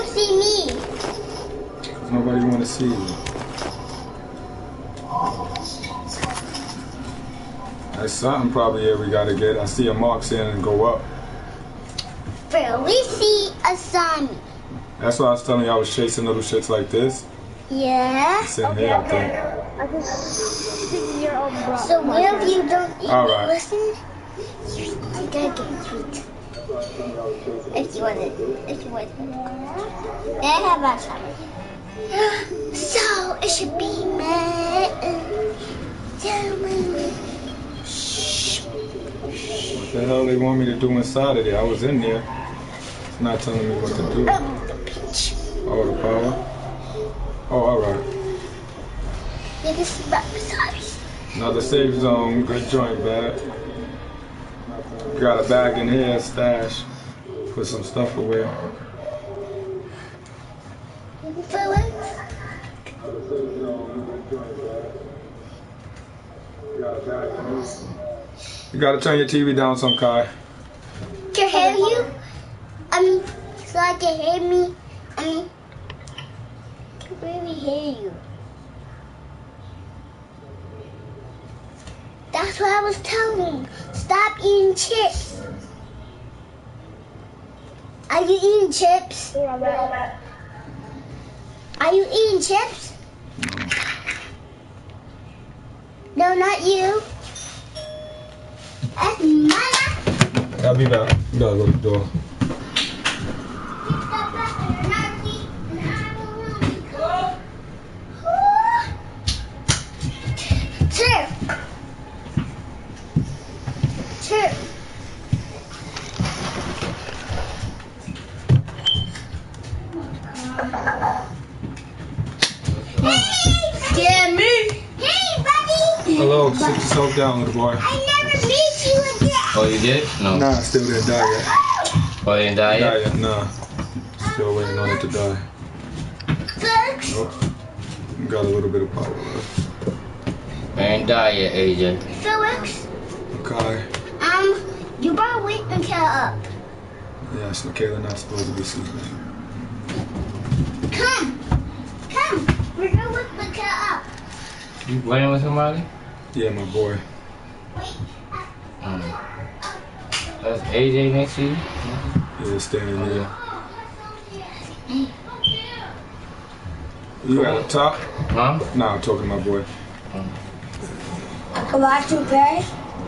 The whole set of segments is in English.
see me? Because nobody want to see you. There's something probably here we gotta get. I see a mark saying and go up. Bro, we see a sun. That's why I was telling you I was chasing little shits like this. Yeah. It's in here, I think. So if you don't even listen, you gotta get sweet. If you want it. If you want it. And how about something? So it should be mad. What the hell they want me to do inside of there? I was in there. It's not telling me what to do. Oh, the power? Oh, alright. Another safe zone. Good joint, bag. Got a bag in here, stash. Put some stuff away. You gotta turn your TV down some, Kai. Can I hear you? So I can hear me? Can really hear you. That's what I was telling him. Stop eating chips. Are you eating chips? Are you eating chips? No, not you. That's mine. I'll be back. You gotta go to the door. Hello, sit yourself down, little boy. I never meet you again. Oh, you did? No. Nah, still didn't die yet. Oh, you didn't die yet? Nah. Still waiting on it to die. Nope. Got a little bit of power left. I ain't die yet, AJ. Felix. Okay. You better wait until up. Yes, Michaela not supposed to be sleeping. Come. We're gonna wake Michaela up. You playing with somebody? Yeah, my boy. That's AJ next to you? Yeah, standing there. You at the top? Huh? Nah, I'm talking to my boy. I can watch you play.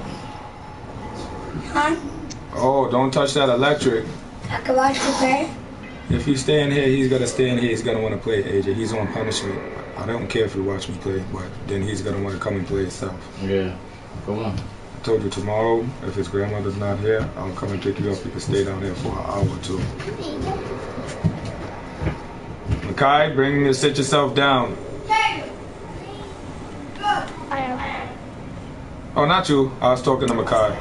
Huh? Oh, don't touch that electric. I can watch you play. If he's staying here, he's gonna stay in here. He's gonna want to play, AJ. He's on punishment. I don't care if you watch me play, but then he's gonna want to come and play himself. Yeah. Come on. I told you tomorrow, if his grandmother's not here, I'll come and pick you up. You can stay down there for an hour or two. Makai, bring him to sit yourself down. I am. Oh, not you. I was talking to Makai.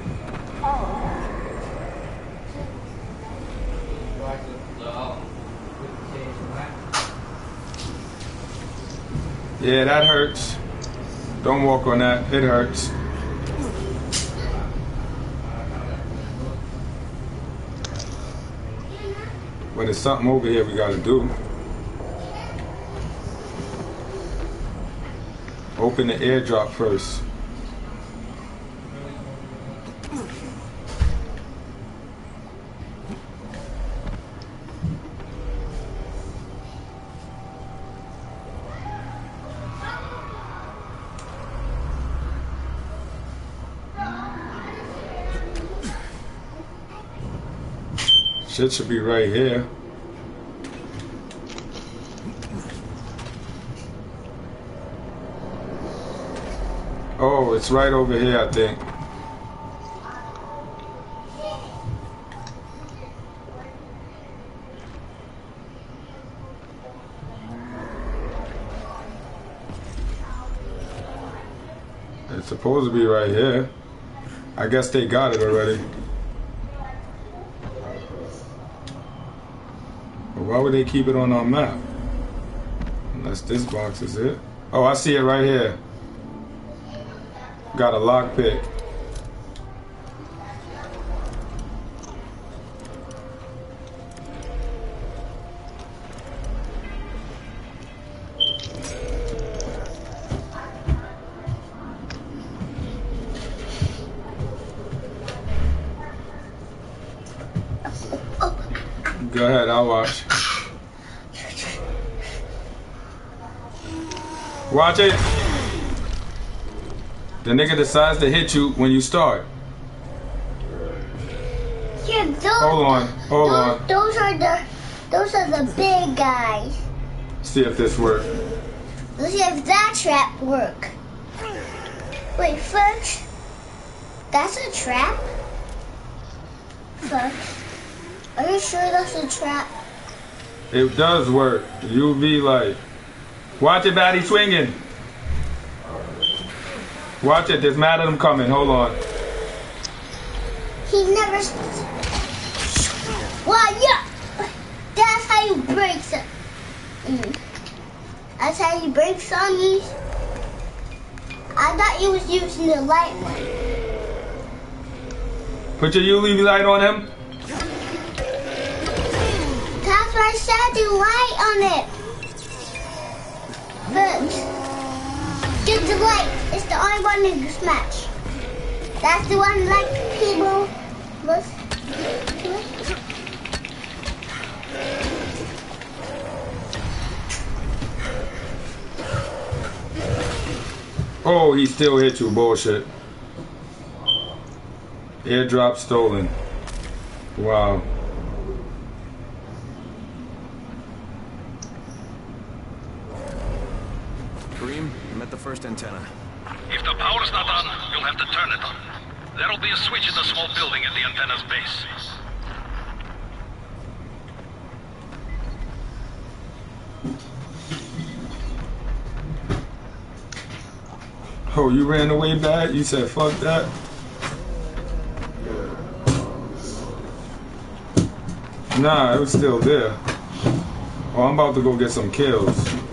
Yeah, that hurts. Don't walk on that. It hurts. But there's something over here we gotta do. Open the airdrop first. Shit should be right here. Oh, it's right over here, I think. It's supposed to be right here. I guess they got it already. Why would they keep it on our map? Unless this box is it. Oh, I see it right here. Got a lockpick. Go ahead, I'll watch. Watch it. The nigga decides to hit you when you start. Yeah, Hold on. Those are the big guys. See if this works. Let's see if that trap work. Wait, Fox, that's a trap? Fox, are you sure that's a trap? It does work. UV light. Watch it, Batty swinging. Watch it. There's mad of them coming. Hold on. He never. Well, yeah. That's how you break some. That's how you break zombies. I thought you was using the light one. Put your UV light on him. That's why I said the light on it. But get the light. It's the only one you can smash. That's the one like people was. Oh, he still hit you. Bullshit. Airdrop stolen. Wow. Kareem, I'm at the first antenna. If the power's not on, you'll have to turn it on. There'll be a switch in the small building at the antenna's base. Oh, you ran away back? You said fuck that? Nah, it was still there. Oh, I'm about to go get some kills.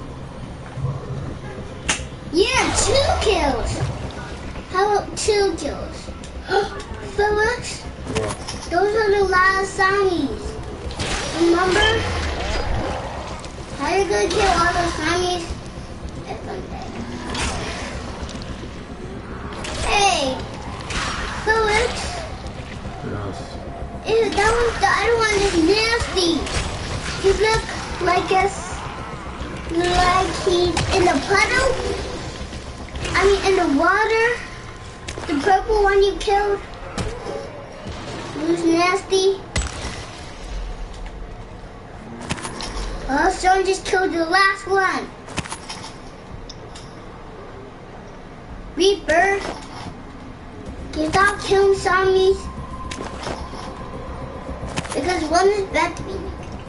Yeah, 2 kills. How about 2 kills? Felix, those are the last zombies. Remember? How are you gonna kill all those zombies? If I'm dead. Hey, Felix. Yes. Ew, that one, the other one is nasty. He look like he's in a puddle. I mean, in the water. The purple one you killed. Who's nasty? Oh, someone just killed the last one. Reaper. Can you stop killing zombies? Because one is bad to me.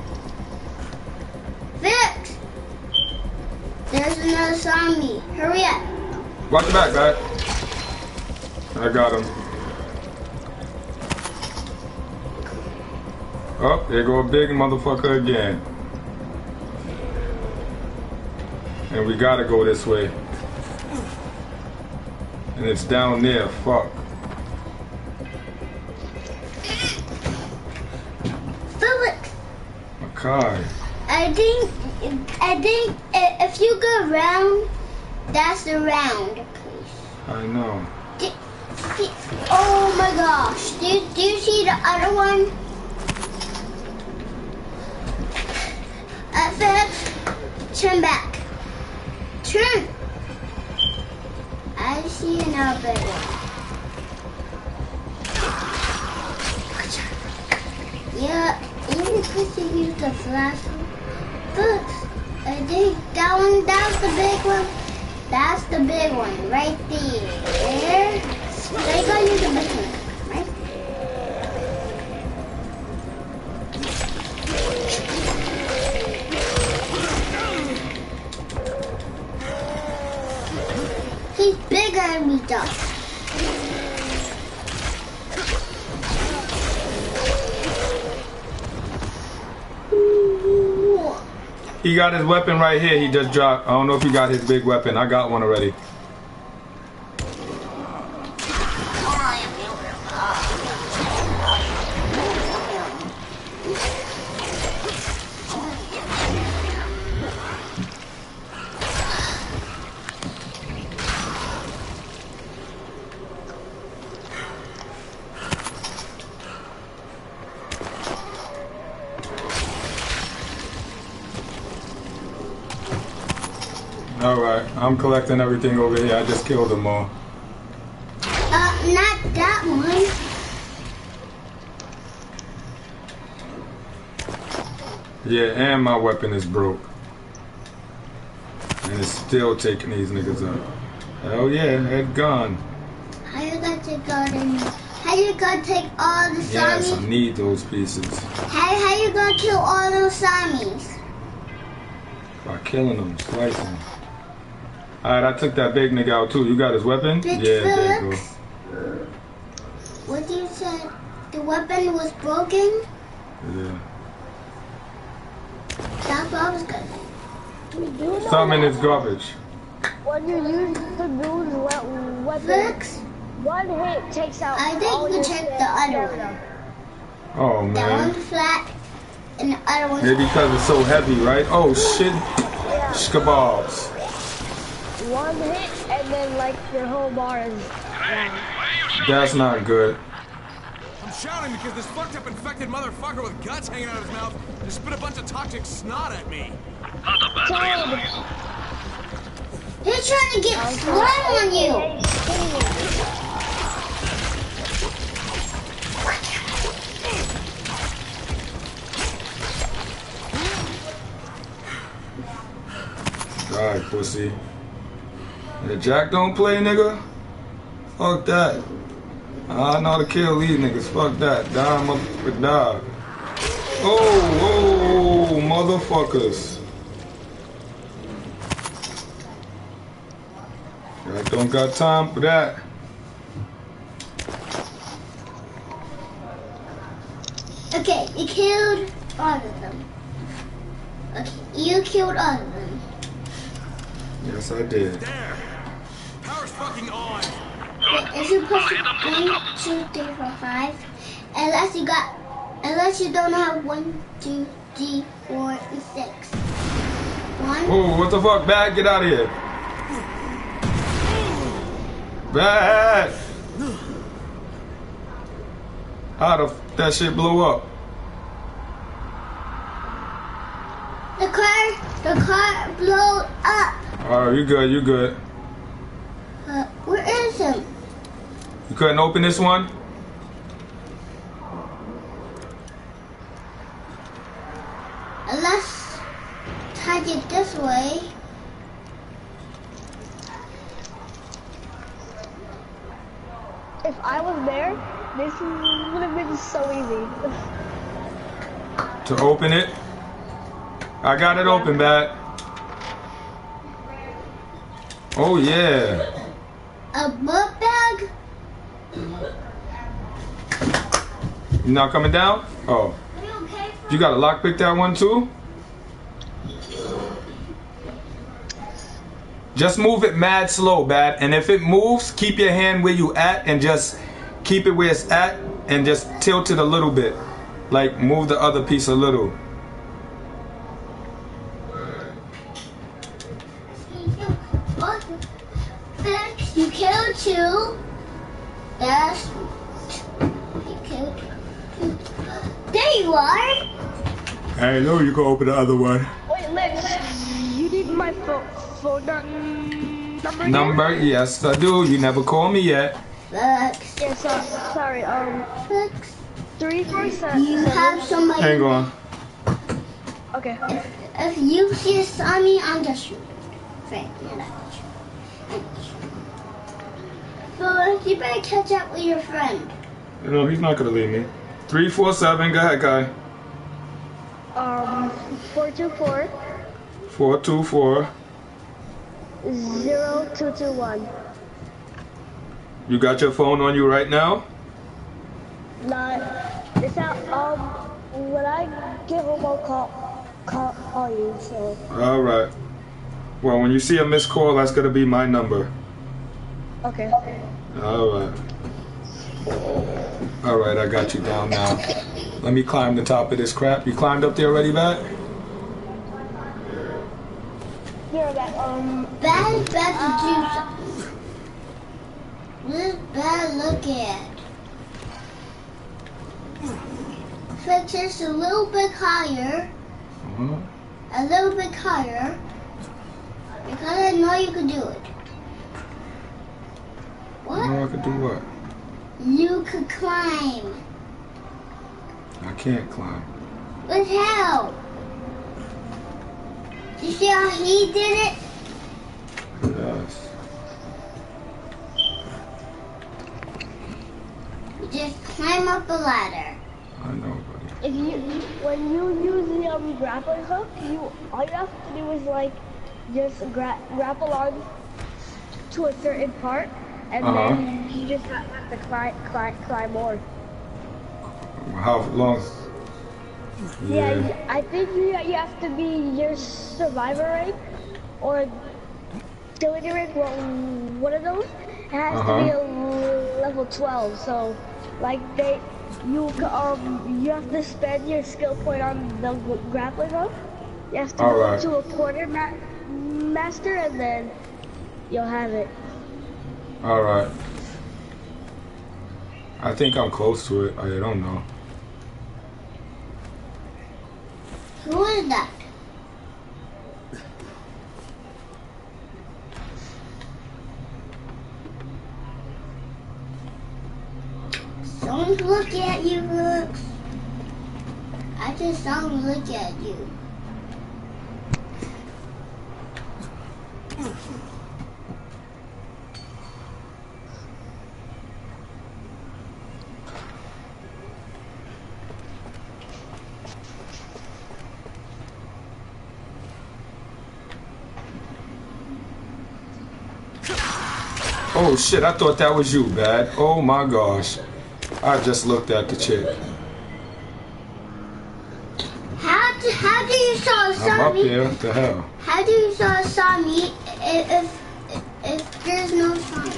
Fix! There's another zombie. Hurry up. Watch your back, back. I got him. Oh, there go a big motherfucker again. And we gotta go this way. And it's down there, fuck. Felix! Makai. I think if you go round, that's the round place. I know. Oh my gosh. Do you see the other one? Felix, turn back. Turn. I see an elevator. Yeah, even if you use the flash. Look, I think that's the big one. That's the big one right there. They're going to use the big one, right? He's bigger than me, though. He got his weapon right here. He just dropped. I don't know if he got his big weapon. I got one already. Alright, I'm collecting everything over here. I just killed them all. Not that one. Yeah, and my weapon is broke. And it's still taking these niggas out. Hell yeah, head gone. How you gonna take all the? How you gonna take all the Yes, I zombies? need those pieces. How you gonna kill all those zombies? By killing them, slicing. Alright, I took that big nigga out too. You got his weapon? Big Yeah, there you go. Felix? What you said? The weapon was broken? Yeah. That's what I was gonna say. Something in this garbage. When you use the dude's weapon, Felix, one hit takes out I all think you your checked the other stamina. one. Oh That man. one's flat, and the other one's Maybe because it's so heavy, right? Oh shit. Yeah. Shkabobs. One hit and then like your whole bar is down. That's not good. I'm shouting because this fucked up infected motherfucker with guts hanging out of his mouth just spit a bunch of toxic snot at me. Toad! They're trying to get slime on you. Alright, pussy. Yeah, Jack don't play, nigga. Fuck that. I know how to kill these niggas. Fuck that. Die, motherfucker, die. Oh, motherfuckers. I don't got time for that. Okay, you killed all of them. Okay, you killed all of them. Yes, I did. There! Power's fucking on! If you push 1, 2, 3, 4, 5, unless you don't have 1, 2, 3, 4, and 6. 1. Oh, what the fuck? Bad, get out of here. Bad. How the that shit blew up? The car blew up. Alright, you good, you good. Where is him? You couldn't open this one? Let's take it this way. If I was there, this would have been so easy. To open it? I got it open, Bat. Oh yeah. A book bag? You not coming down? Oh. You got to lockpick that one too? Just move it mad slow, Bat. And if it moves, keep your hand where you at and just keep it where it's at and just tilt it a little bit. Like move the other piece a little. You killed 2. That's... You killed 2. There you are. I know you can open the other one. Wait, Lex, you need my phone number? Number? Yes, I do. You never called me yet. Lex. Yeah, sorry, Lex. 347. You have somebody... Hang on. Okay. If you just saw me, I'm just shooting. Frank, you're not shooting. So you better catch up with your friend. No, he's not gonna leave me. 347. Go ahead, guy. 424 424. 0221. You got your phone on you right now? It's out. When I get home, I'll call you. So. All right. Well, when you see a missed call, that's gonna be my number. Okay. All right. All right, I got you down now. Let me climb the top of this crap. You climbed up there already, Bat? Here, that Bad to do something. This is bad look at. Fix this a little bit higher. A little bit higher. Because I know you can do it. What? I know I could do what? You could climb. I can't climb. With how? You see how he did it? Yes. You just climb up a ladder. I know, buddy. If you, when you use the grappling hook, all you have to do is like just grapple on to a certain part, and then you just have to climb more. How long? Yeah, I think you have to be your survivor rank or villager rank, one of those. It has to be a level 12. So, like you have to spend your skill point on the grappling hook. You have to go to a quarter master, and then you'll have it. All right. I think I'm close to it. I don't know. Who is that? Someone's looking at you, Brooks. I just saw him look at you. Oh shit, I thought that was you, Bad. Oh my gosh. I just looked at the chick. How do you saw me? I'm up there, what the hell? How do you saw me if there's no sign?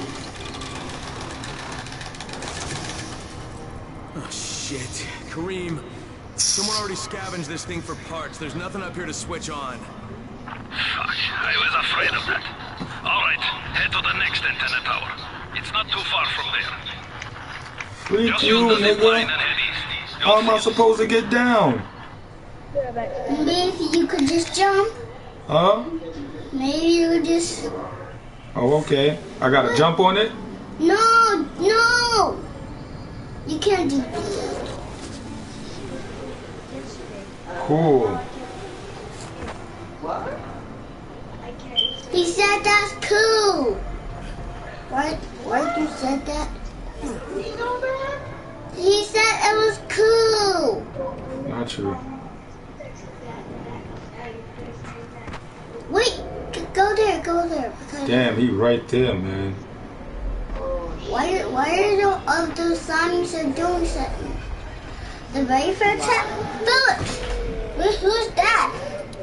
Oh, shit. Kareem, someone already scavenged this thing for parts. There's nothing up here to switch on. Fuck, I was afraid of that. All right, head to the next antenna tower. It's not too far from there. Freak Just you, use the zip line nigga. and head east. How am I supposed to get down? Maybe you could just jump. Huh? Maybe you could just... Oh, okay. I gotta jump on it? No, no! You can't do that. Cool. He said that's cool. Why you said that? He said it was cool. Not true. Wait, go there. Because Damn, he right there, man. why are those zombies are doing something? The very first time? Phillips! Who's that?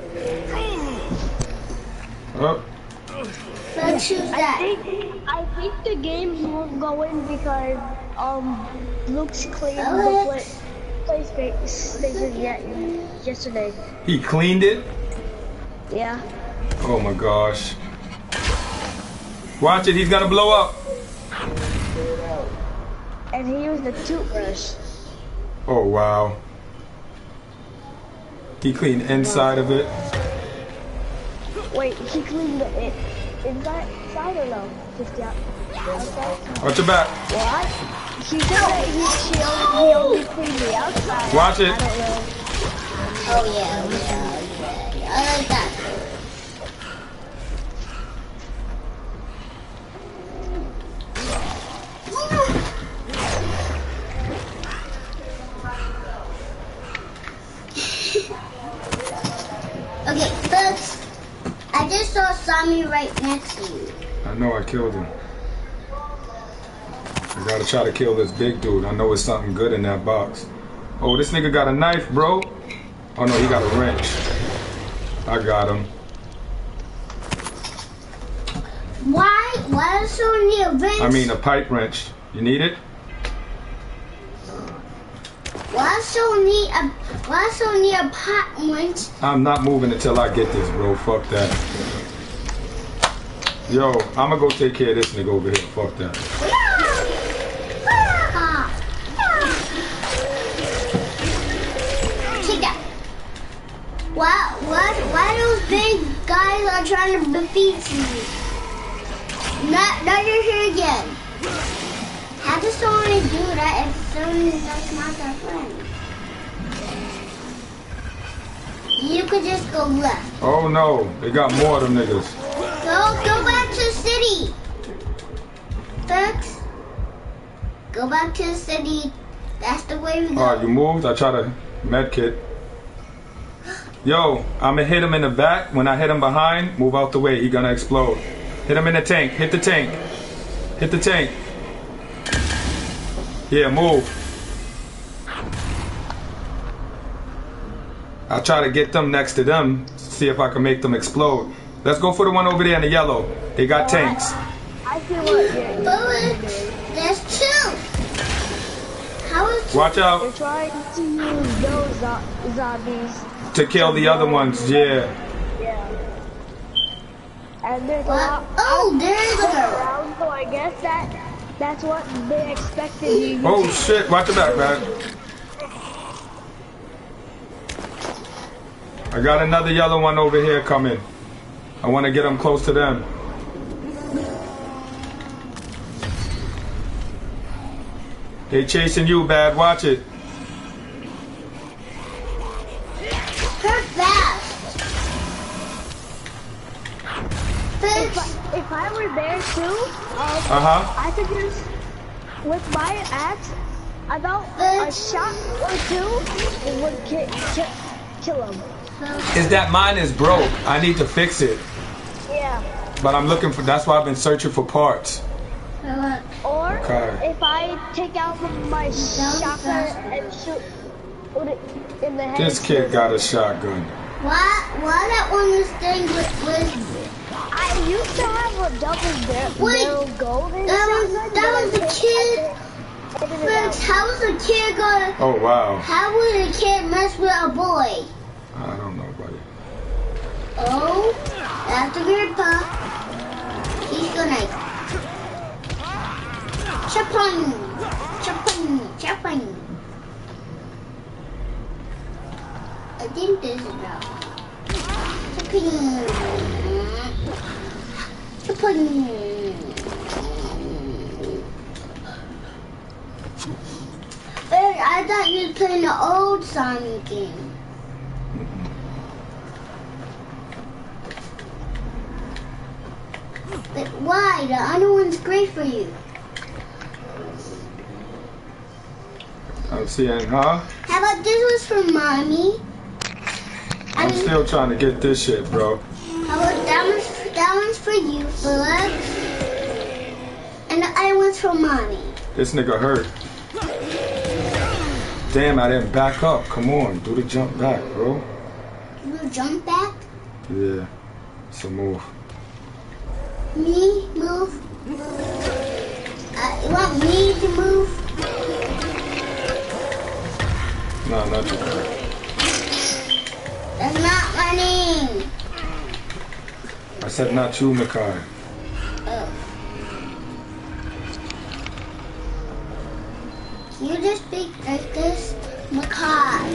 Oh, Phillips, who's that? I think the games won't go in because Luke's cleaned the PlayStation yesterday. he cleaned it? Yeah. Oh my gosh. Watch it, he's gonna blow up. And he used a toothbrush. Oh wow. He cleaned inside of it. Wait, he cleaned the inside or no? Just the outside? Watch your back. What? He said that he only cleaned the outside. Watch it. I don't know. Oh yeah. I like that. Okay, folks, I just saw Sammy right next to you. I know I killed him. I gotta try to kill this big dude. I know it's something good in that box. Oh, this nigga got a knife, bro. Oh no, he got a wrench. I got him. Why is so near wrench? I mean a pipe wrench. You need it? Why so near a pot wrench? I'm not moving until I get this, bro. Fuck that. Yo, I'ma go take care of this nigga over here. Fuck that. Take that. Why those big guys are trying to defeat you. Now you're here again. How does someone do that if someone that's not their friend? You could just go left. Oh no, they got more of them niggas. Go back to the city. Folks, go back to the city. That's the way we go. Alright, you moved. I try to med kit. Yo, I'ma hit him in the back. When I hit him behind, move out the way. He gonna explode. Hit him in the tank. Hit the tank. Hit the tank. Yeah, move. I'll try to get them next to them. See if I can make them explode. Let's go for the one over there in the yellow. They got tanks. I feel what you're There's two. How is two? Watch out. You're trying to use those zombies. To kill the other ones, yeah. Yeah. And there's a What? lot Oh, there's her. around, so I guess that's what they expected you to Oh do. shit, watch the back, man. I got another yellow one over here coming. I want to get them close to them. They chasing you, bad. Watch it. Her fast. If I were there too, I could just, with my axe, about a shot or two would kill him. Is that mine is broke? I need to fix it. Yeah. But I'm looking for. That's why I've been searching for parts. Or Okay. if I take out my shotgun and shoot it in the head. This kid got a shotgun. Why that one was thing was I used to have a double barrel golden shotgun. that was a kid. Folks, how was a kid gonna? Oh wow. How would a kid mess with a boy? I don't know, buddy. Oh, that's the grandpa. He's gonna chop. I think this is about I thought you were playing the old Sonic game. But why? The other one's great for you. I'm seeing, huh? How about this was for mommy? I'm still trying to get this shit, bro. How about that one's for you, Philip? And the other one's for mommy. This nigga hurt. Damn, I didn't back up. Come on, do the jump back, bro. You jump back? Yeah, it's a move. Me move? You want me to move? No, not you. That's not my name. I said not you, Makai. Oh. You just speak like this, Makai.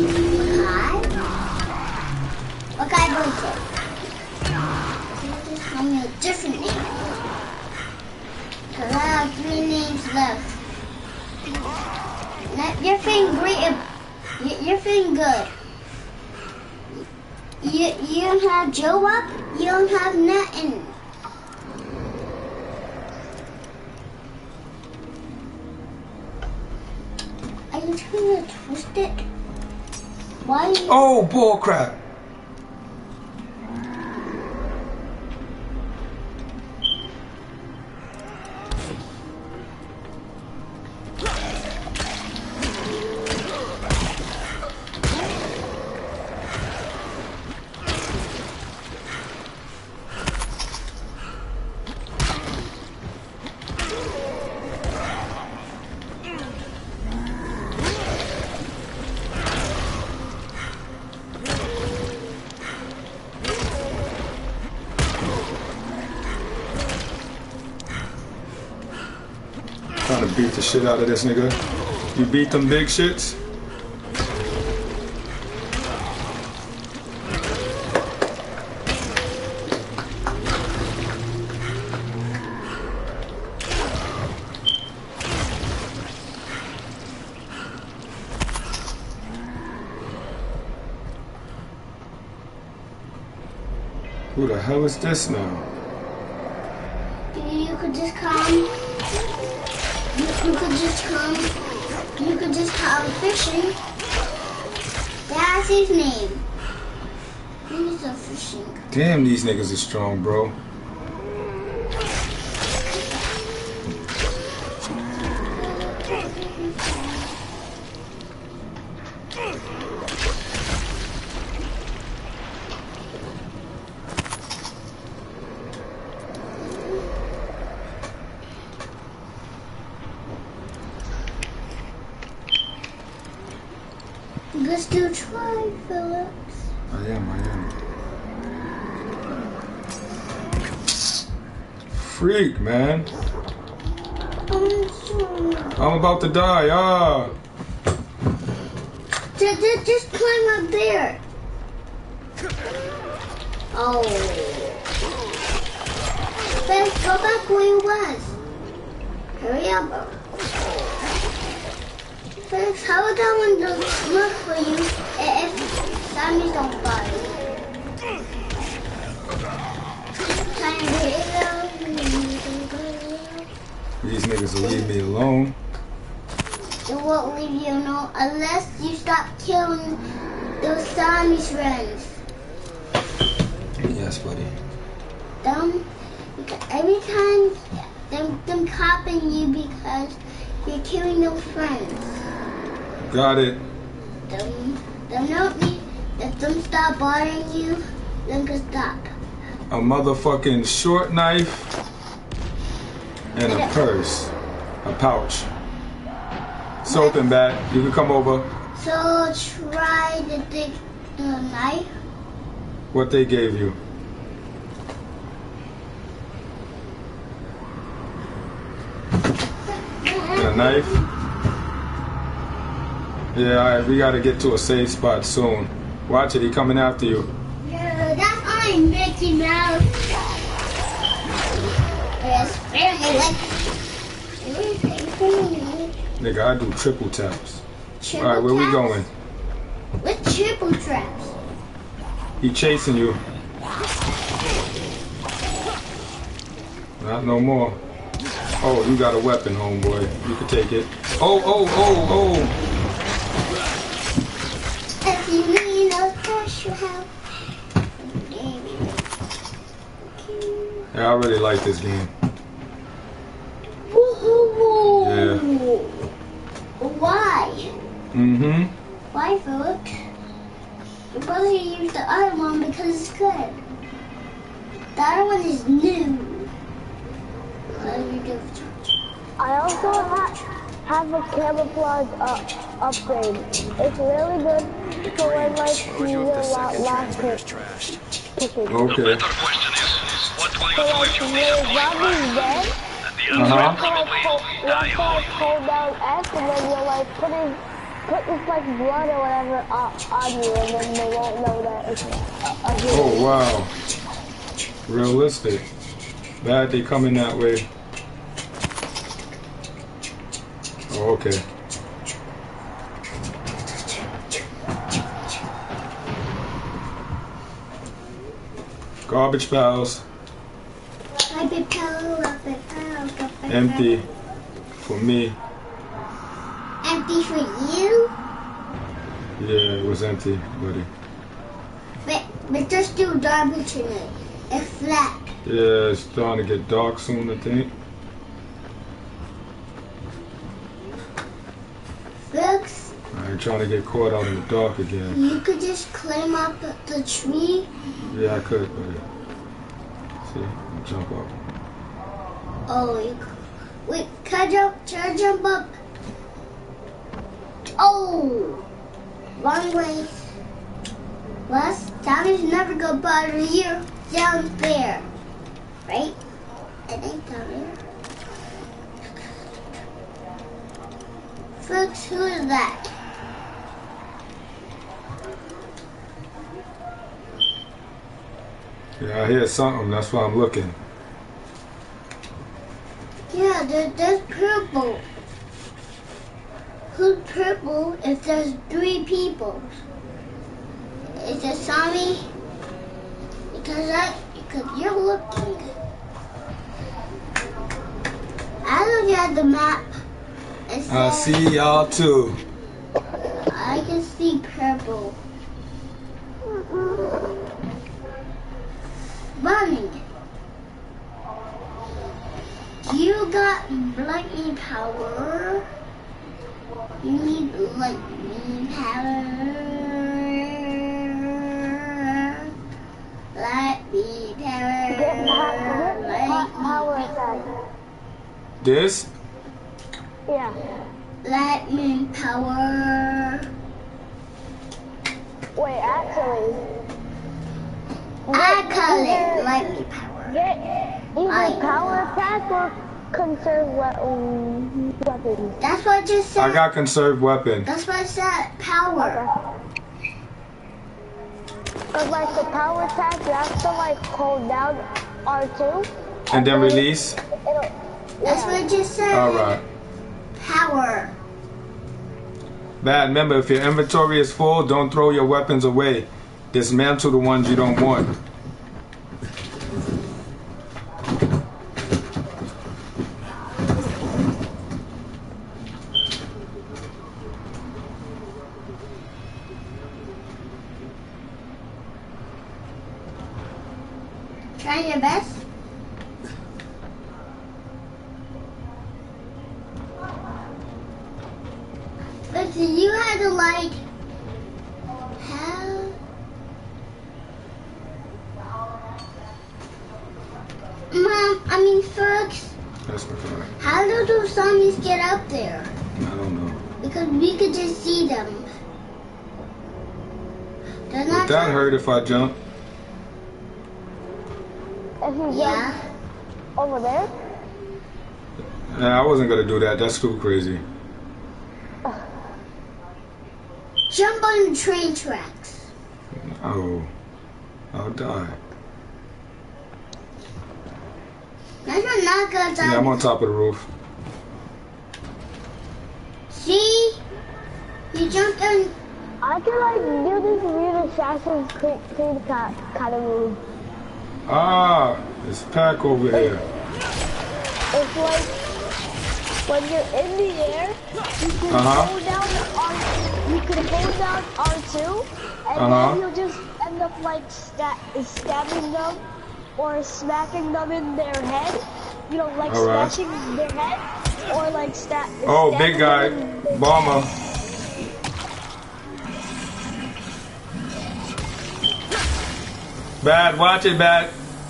Makai Bluetooth. You just call me a different name. Because I have 3 names left. You're feeling great. You're feeling good. You don't have Joe up. You don't have nothing. Are you trying to twist it? Why? Oh, bull crap. Trying to beat the shit out of this nigga. You beat them big shits? Who the hell is this now? You could just come. You could just come. You could just come fishing. That's his name. He's a fishing. Damn, these niggas are strong, bro. Let's do try, Phillips. I am. Freak, man. I'm about to die. Ah. Just climb up there. Oh. Let's go back where you was. Hurry up. Felix, how would that one look for you if zombies don't bother you? These niggas will leave me alone. It won't leave you alone unless you stop killing those zombies friends. Yes, buddy. Every time them copping you because you're killing those friends. Got it. Them stop bothering you, them can stop. A motherfucking short knife and a purse. A pouch. Soap and bat. You can come over. So try to take the knife. What they gave you. A knife? Yeah, alright, we gotta get to a safe spot soon. Watch it, he coming after you. Yeah, that's I'm Mickey Mouse. Yes, Nigga, I do triple taps. Triple Alright, where we taps? going? With triple traps. He chasing you. Not no more. Oh, you got a weapon, homeboy. You can take it. Oh. If you need no special help. Yeah, I really like this game. Woohoo! Yeah. Why? Mm-hmm. Why, Philip? You're supposed to use the other one because it's good. The other one is new. I also have a camouflage upgrade. It's really good for when you last picking. Okay. Better question is, what will you So do like if you when miss a the point? zombie's dead, At the you end, have to probably die home. hold down F and then you'll like put this like blood or whatever on you and then they won't know that it's a human. Oh, wow. Realistic. Bad they coming that way. Oh, okay. Garbage piles. Empty for me. Empty for you? Yeah, it was empty, buddy. But there's still garbage in it. It's flat. Yeah, it's starting to get dark soon, I think. Looks, I ain't trying to get caught out in the dark again. you could just climb up the tree. Yeah, I could, buddy. See, I'll jump up. Oh, you could. Wait, can I jump up? Oh! Wrong way. Plus, zombies never go bother you down there. Right? I think down there. Folks, who is that? Yeah, I hear something, that's why I'm looking. Yeah, there's purple. Who's purple if there's 3 people? It's a zombie. Because you're looking. I look at the map. I see y'all too. I can see purple. Bunny. You got lightning power. You need lightning power. Lightning power. Get power attack. This? Yeah. Lightning power. Wait, actually. I call it lightning power. Get either power attack or conserve weapons. That's what I just said. I got conserved weapon. That's what I said. Power. But like the power attack, you have to like hold down R2. And then release? That's what I just said. Alright. Power. Bad, remember, if your inventory is full, don't throw your weapons away. Dismantle the ones you don't want. Try your best. But you had to like how Fox. That's my phone. How do those zombies get up there? I don't know. Because we could just see them. They're Would not that hurt if I jump? If you Yeah. jump over there, Nah, I wasn't gonna do that. That's too crazy. Jump on the train tracks. Oh, I'll die. That's not good. Yeah, I'm on top of the roof. See? You jumped on. I can like do this weird Assassin's Creed kind of move. Ah, it's Pack over here. It's like when you're in the air, you can hold down R2, and then you'll just end up like stabbing them or smacking them in their head. You know, like smashing their head or like Oh, big guy, bomber. Bad, watch it, Bad.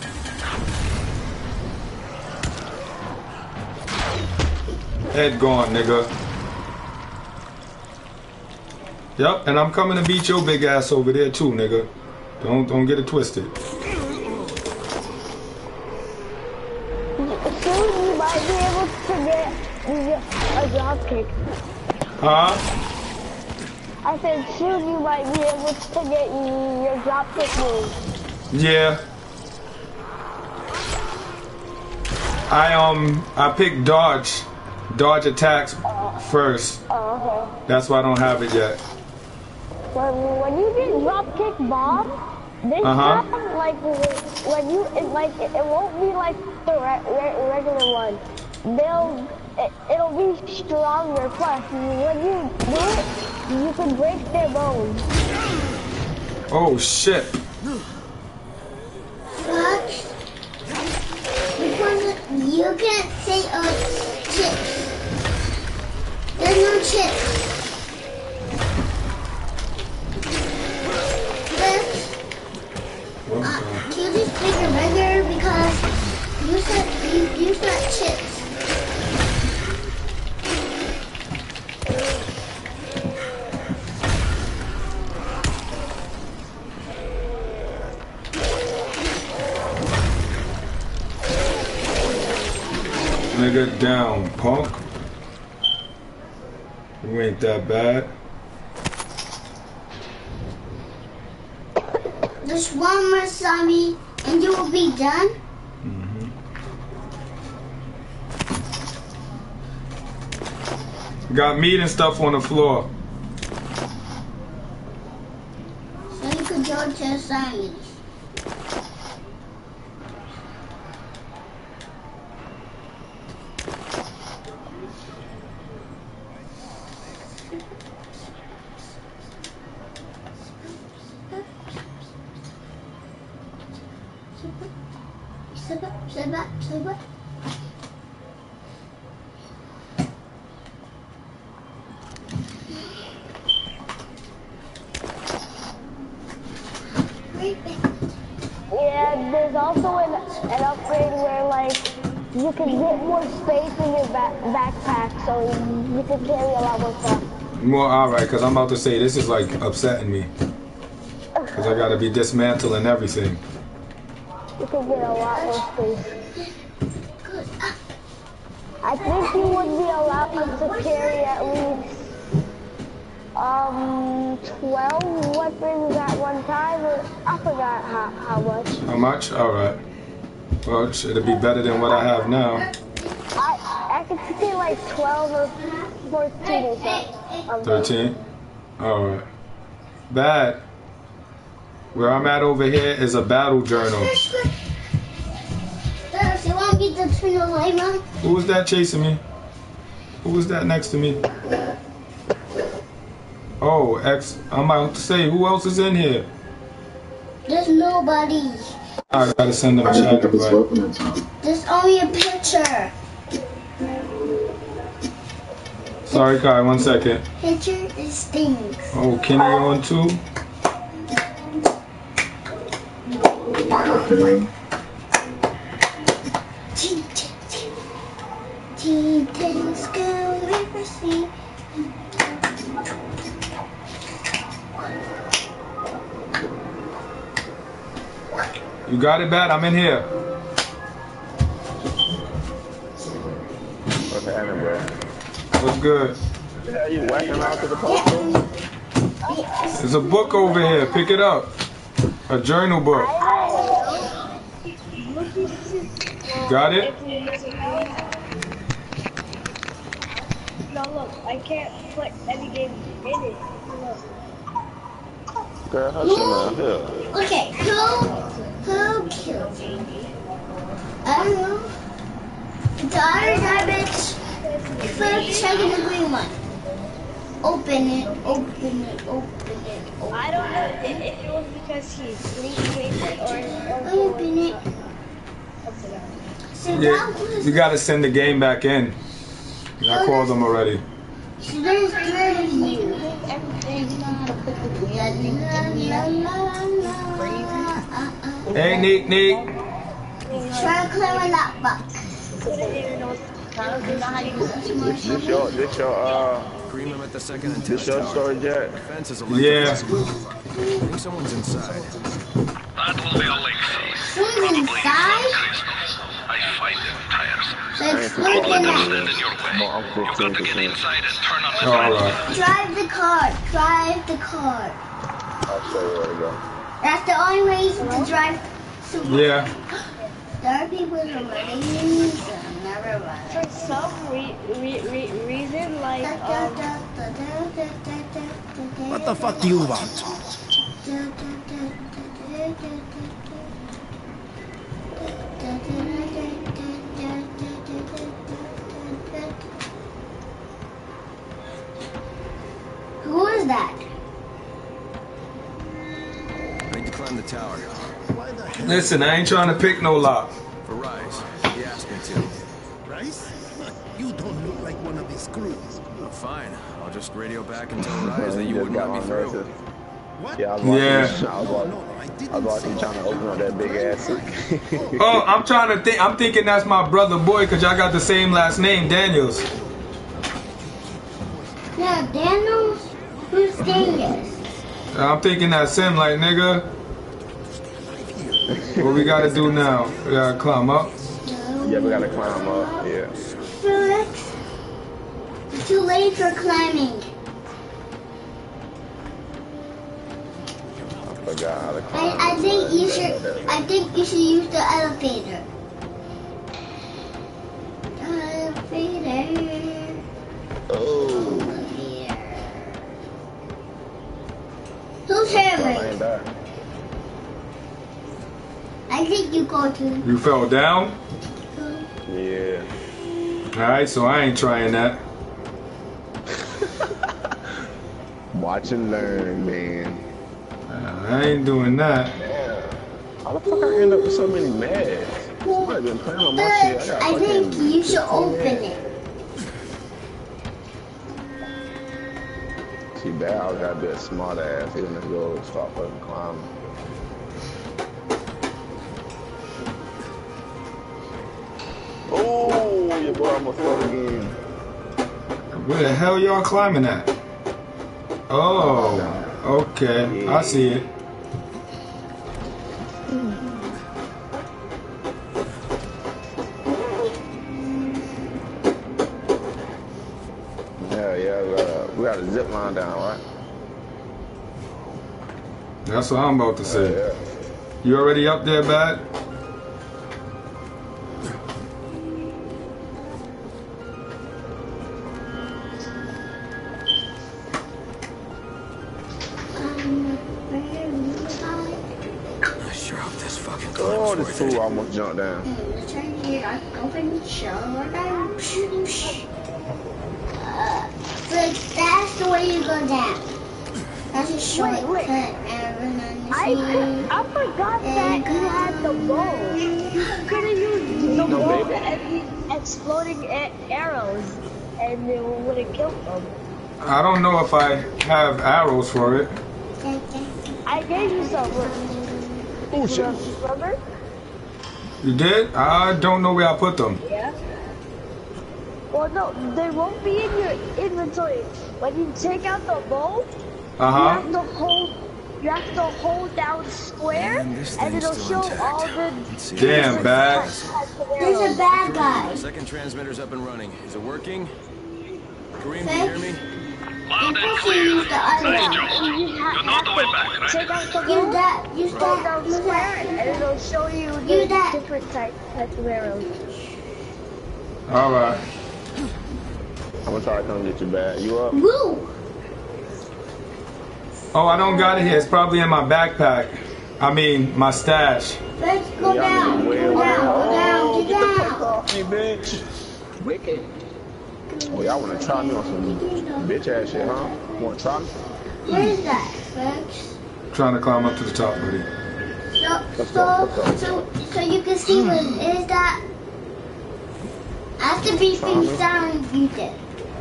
Head gone, nigga. Yep, and I'm coming to beat your big ass over there too, nigga. Don't get it twisted. Soon you might be able to get a drop kick. Huh? I said soon you might be able to get your drop kick move. Yeah. I picked dodge attacks first. Oh, okay. That's why I don't have it yet. When you get drop kick bomb, this time, like when you it won't be like the regular one. It'll be stronger. Plus, when you do it, you can break their bones. Oh shit! What? You can't say chips. There's no chips. Can you just make it bigger because you said chips. Nigga down, punk. You ain't that bad. Just one more zombie and you will be done. Got meat and stuff on the floor. So you could go to the zombies. Sit up, sit up, sit up. Yeah, there's also an upgrade where like you can get more space in your backpack, so you can carry a lot more stuff. More alright, cause I'm about to say this is like upsetting me. Cause I gotta be dismantling everything. You can get a lot more space. I think you would be allowed to carry at least 12 weapons at one time, or I forgot how much. How much? Alright. Well, it'll be better than what I have now. I could say like 12 or 14 or something. 13? Alright. Bad. Where I'm at over here is a battle journal. You want me to turn the light on? Who was that chasing me? Who was that next to me? Oh, I'm about to say, who else is in here? There's nobody. I gotta send them a chat invite. There's only a picture. Sorry, Kai, 1 second. Picture is stings. Oh, Kenny on too? Things go never see. You got it, Bat? I'm in here. What's happening, bro? What's good? Yeah, you whacking out to the post? There's a book over here. Pick it up. A journal book. Got it? No, look, I can't put any game in it. Look. Girl, hush your mouth. Okay, who killed you? I don't know. The other garbage. First, checking the green one. Open it, open it, open it, open it. I don't know if it was because he's sleeping or open it. So Yeah, you gotta send the game back in. I called them already. So there's 3 of you. Hey, Nick. Try to clear my lockbox. This your Green limit the second and this your storage yet? Fence is Yeah. I think someone's inside. That will be a Lexi. Someone's inside? I find them tiresome. Let's Don't look let in them that. stand in your way. You've got to get inside and turn on the All light. right. Drive the car. Drive the car. I'll show you where to go. That's the only way to drive. Yeah. There are people who are running, so never run. For some reason, like, What the fuck do you want? Who is that? I need to climb the tower. Listen, I ain't trying to pick no lock. For Rise. He asked me to. Rice? You don't look like one of these crews. Fine. I'll just radio back and tell Rise that you wouldn't let me through. What? Yeah, I was watching you trying to open up that big ass. Oh, I'm thinking that's my brother boy, cause y'all got the same last name, Daniels. Yeah, Daniels? Who's Daniels? I'm thinking that's him, like, nigga. What we gotta do now? We gotta climb up. Yeah, we gotta climb up. Yeah. Felix, it's too late for climbing. I forgot how to climb. I think you should use the elevator. Elevator. Oh. Who's I hammering? ain't die. I think you go to. You fell down? Yeah. Alright, so I ain't trying that. Watch and learn, man. I ain't doing that. How the fuck I end up with so many meds? Somebody been playing on my But shit. I got I think fucking you should 15 open minutes. it. Too bad I gotta be a smart ass. He gonna go start fucking climbing. Oh, your boy almost fell again. Where the hell y'all climbing at? Oh, okay. I see it. Yeah, we got a zip line down, right? That's what I'm about to say. Yeah. You already up there, Bad? I sure hope this fucking Oh, climb's this worth fool it. almost jumped down. Turn here, I open the show. So that's the way you go down. That's a shortcut. Wait. I forgot that you had the bow. You could have used the bow and exploding arrows, and it would have killed them. I don't know if I have arrows for it. I gave you some. Oh, shit. Remember? You did? I don't know where I put them. Yeah. Well, no, they won't be in your inventory. When you take out the bow, Uh-huh. you have to hold down square, and it'll show all the. Damn, Bad. There's a bad guy. Second transmitter's up and running. Is it working? Kareem, can you Thanks. hear me? Loud and Use clear. the other Nice, one. Jones. You know the way back, right? Take out the Use bow, that. Use hold that. down Use square, and that. it'll show you Do the that. different types of arrows. All right. I'm gonna try to come get you back. You up? Woo! Oh, I don't got it here. It's probably in my backpack. I mean, my stash. Let's go Yeah, I down. mean, Go way, down. way. Go down. Oh, Get get the fuck down. off me, bitch. Wicked. Oh, y'all wanna try me on some bitch ass shit, huh? Wanna try me? What is that, folks? Trying to climb up to the top, buddy. So you can see what is that? After beeping sound you did.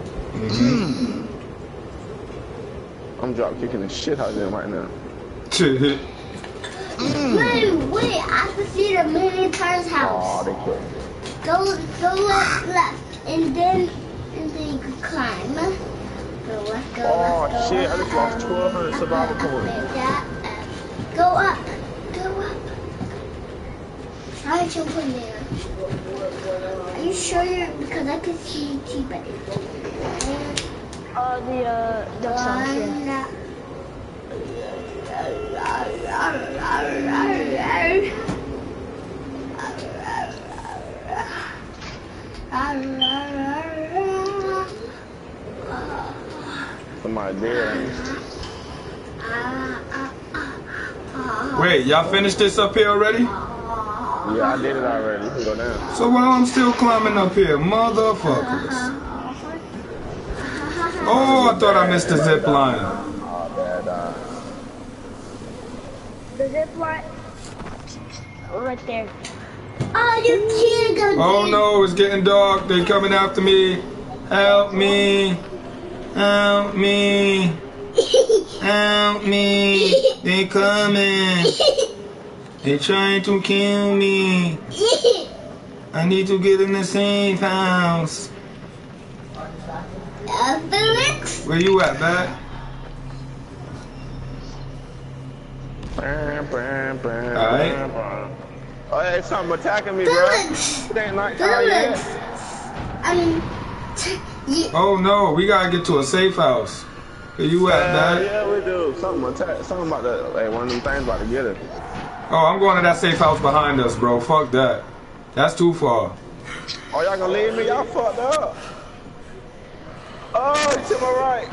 I'm drop kicking the shit out of them right now. Shit. Wait, I can see the miniatur's Oh, house. they quit. Go left, and then you can climb. Go left, go Oh left, go shit, I left. just lost 1,200 survival points. Like that. Go up. Try to jump in there. Are you sure because I can see T-Bag. The sound, yeah. Somebody dead. Wait, y'all finished this up here already? Yeah, I did it already. You can go down. So why I'm still climbing up here? Motherfuckers. Oh, I thought I missed the zip line. Oh, bad. The zip line, right there. Oh, you can't go Oh no, it's getting dark. They coming after me. Help me. Help me. Help me. They coming. They trying to kill me. I need to get in the safe house. Felix? Where you at, Bat? Alright. Oh, hey, something attacking me, Felix! bro. It ain't night time yet. Yeah. Oh no, we gotta get to a safe house. Where you at, Bat? Yeah, we do. Something about that. Hey, one of them things about to get us. Oh, I'm going to that safe house behind us, bro. Fuck that. That's too far. Oh, y'all gonna leave me? Y'all fucked up. Oh, to my right.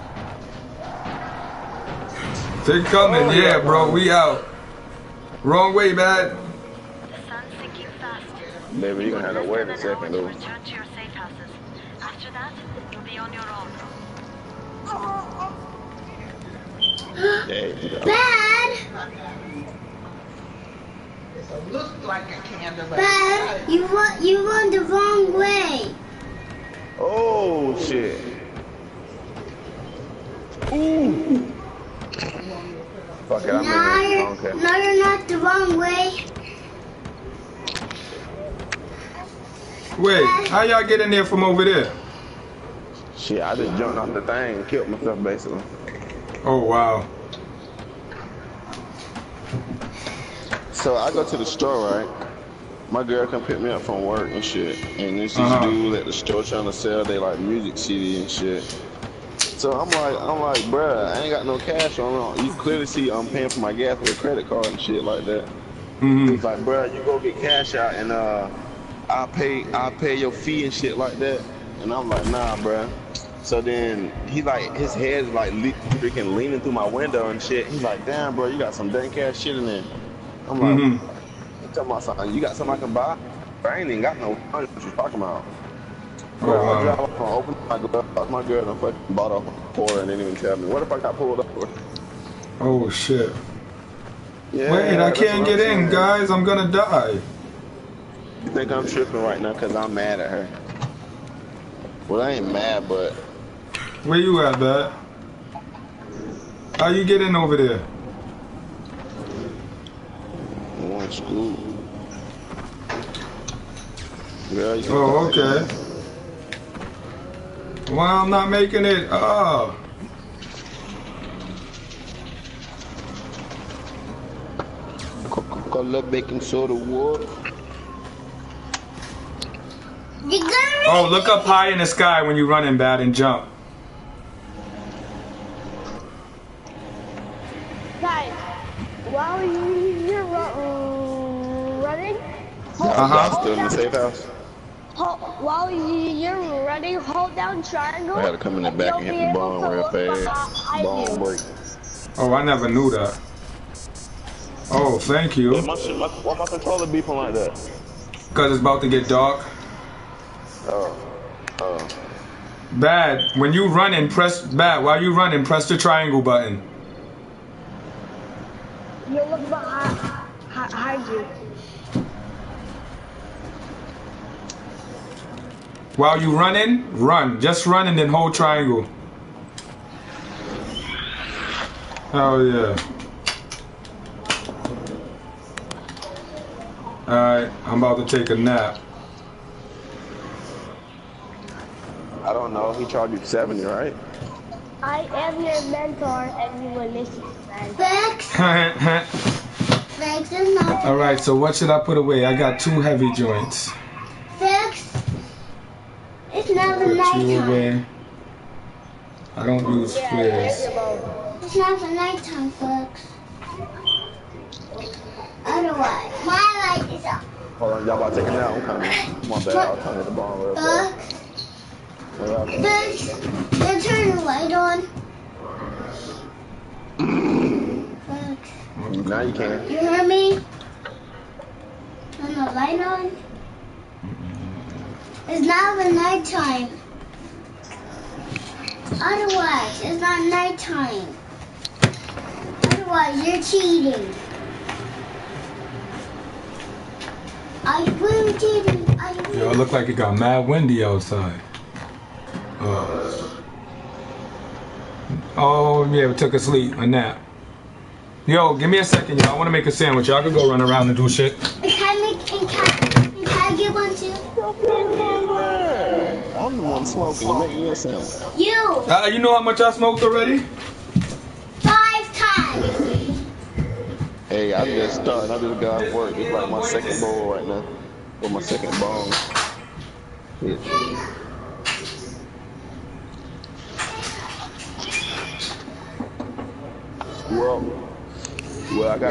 They coming, yeah, bro. We out. Wrong way, Bat. The sun's sinking fast. Baby, you gonna have to wait a second, though. Return to your safe houses. After that, you'll be on your own. Yeah, you go. Bad! It looks like a candle, but Dad, you run the wrong way. oh shit. Ooh. Fuck it, I'm in here. Okay. No, you're not the wrong way. Wait, how y'all get in there from over there? Shit, I just jumped off the thing and killed myself basically. Oh, wow. So I go to the store, right? My girl come pick me up from work and shit. And there's these dudes at the store trying to sell they like music CD and shit. So I'm like, bruh, I ain't got no cash on me. You clearly see I'm paying for my gas with a credit card and shit like that. He's like, bruh, you go get cash out and I'll pay your fee and shit like that. And I'm like, nah, bruh. So then he like, his head's like freaking leaning through my window and shit. He's like, damn, bro, you got some dank ass shit in there. I'm like, you talking about something? You got something I can buy? I ain't even got no money. What you talking about? Bro, I drive up and open my glove. My girl done fucking bought off a pour and didn't even tell me. What if I got pulled over? Oh shit. Yeah, wait, I can't get in, guys. I'm gonna die. You think I'm tripping right now because I'm mad at her? Well, I ain't mad, but... Where you at, Dad? How you get in over there? I want school. Girl, you oh, okay. Why I'm not making it? Oh. Coca-Cola, baking soda, water. Oh, look up high in the sky when you're running, Bad, and jump. Guys, while you're running, Still in the safe house? While you're running, hold down triangle. I had to come in the back and hit the bone real fast. Bone break. Oh, I never knew that. Oh, thank you. Why my controller beeping like that? Because it's about to get dark. Oh. Bad. When you running, while you running, press the triangle button. You look behind you. While you running, run. Just run and then hold triangle. Oh yeah. Alright, I'm about to take a nap. I don't know. He charged you 70, right? I am your mentor and you will listen, man. Vex is not. Alright, so what should I put away? I got 2 heavy joints. Vex, it's never nighttime. I don't use flares. It's never nighttime, Vex. Otherwise, my light is up. Hold on, y'all about to take a nap? I'm coming. My bad, I'll turn the bone real fast. Vex, then turn the light on. Vex. Now you can. You hear me? Turn the light on. It's not the nighttime. Otherwise, it's not nighttime. Otherwise, you're cheating. I will cheating. Yo, it look like it got mad windy outside. Oh, yeah, we took a sleep, a nap. Yo, give me a second, y'all. I want to make a sandwich. Y'all can go run around and do shit. Can I get one too? I'm the one smoking. You make me a sandwich. You! You know how much I smoked already? 5 times. Hey, I just started. I just got off work. It's like my second bowl right now. Or my second bone. Yeah. Well, I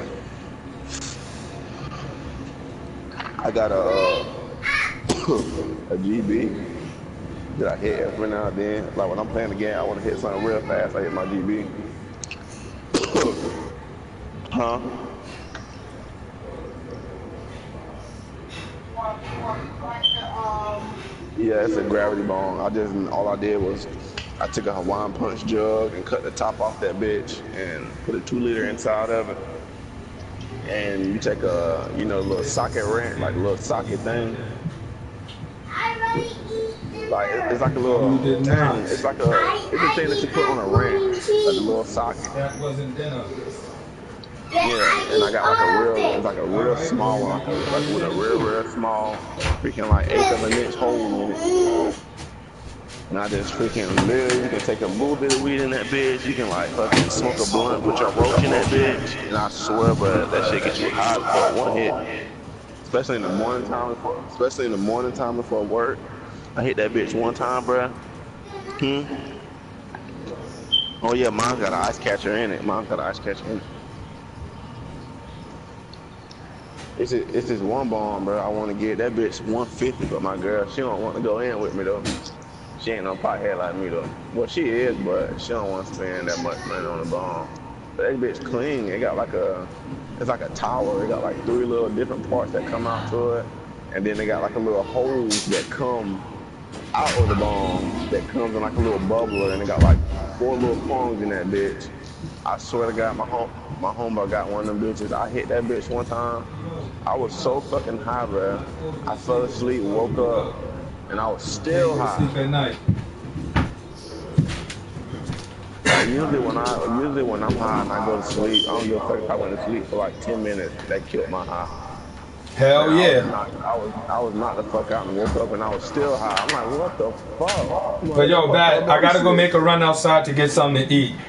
got a GB that I hit every now and then. Like when I'm playing the game, I want to hit something real fast. I hit my GB. Huh? Yeah, it's a gravity bone. All I did was I took a Hawaiian Punch jug and cut the top off that bitch and put a 2 liter inside of it. and you take a, you know, little socket wrench, like a little socket thing. Like it's like a little thing. It's like it's a thing that you put on a wrench, like a little socket. That wasn't dinner. Yeah, and I got like a real small one, like with a real small, freaking like 1/8 of an inch hole in it. And I just freaking live. You can take a little bit of weed in that bitch. You can like fucking smoke a blunt with your roach in that bitch. And I swear, but that shit gets you high for one hit. Especially in the morning time. Before work. I hit that bitch one time, bruh. Oh yeah, mine got an ice catcher in it. It's this one bomb, bro. I want to get that bitch 150, but my girl, she don't want to go in with me though. She ain't no pothead like me though. Well, she is, but she don't want to spend that much money on the bomb. But that bitch clean. It got like it's like a tower. It got like 3 little different parts that come out to it, and then they got like a little hose that come out of the bomb that comes in like a little bubbler, and it got like 4 little prongs in that bitch. I swear to God, my homeboy got one of them bitches. I hit that bitch one time. I was so fucking high, bro. I fell asleep, woke up, and I was still high. Sleep at night. Usually when I'm high and I go to sleep, I don't give a fuck if I went to sleep for like 10 minutes. That killed my high. Hell yeah. I was knocked the fuck out and woke up and I was still high. I'm like, what the fuck? But yo, Bat, I gotta go make a run outside to get something to eat.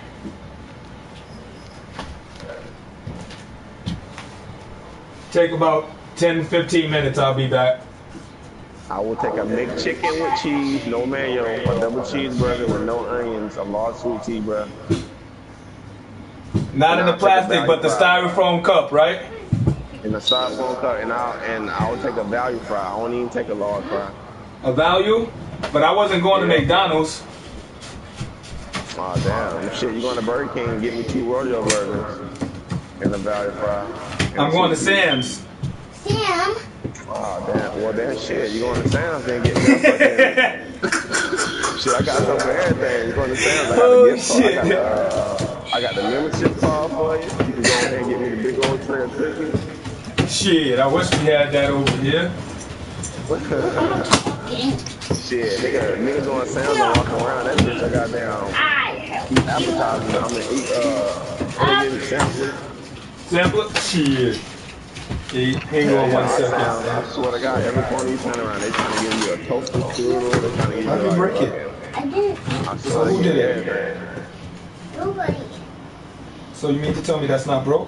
Take about 10-15 minutes, I'll be back. I will take a McChicken with cheese, no mayo, a double cheeseburger with no onions, a large sweet tea, bro. Not in the plastic, but the styrofoam cup, right? In the styrofoam cup, and I will take a value fry. I won't even take a large fry. A value? But I wasn't going to McDonald's. Oh damn! Shit, you going to Burger King and get me 2 rodeo burgers and a value fry. I'm going to Sam's. Sam? Oh damn! Well then shit, you going to Sam's and get me a fucking shit. I got some for everything. You going to Sam's? I got the gift card. I got the membership card for you. You can go ahead and get me the big old tray of cookies. Shit, I wish we had that over here. Shit, niggas going to Sam's and walking around that bitch. I got down. Keep appetizing. I'm gonna eat. Sampler. Sampler? Shit. Hang on 1 second. I swear to God, every corner you turn around, they trying to give you a toaster strudel. They trying to give you How did you break it? I did. I swear who did it? Nobody. So you mean to tell me that's not broke?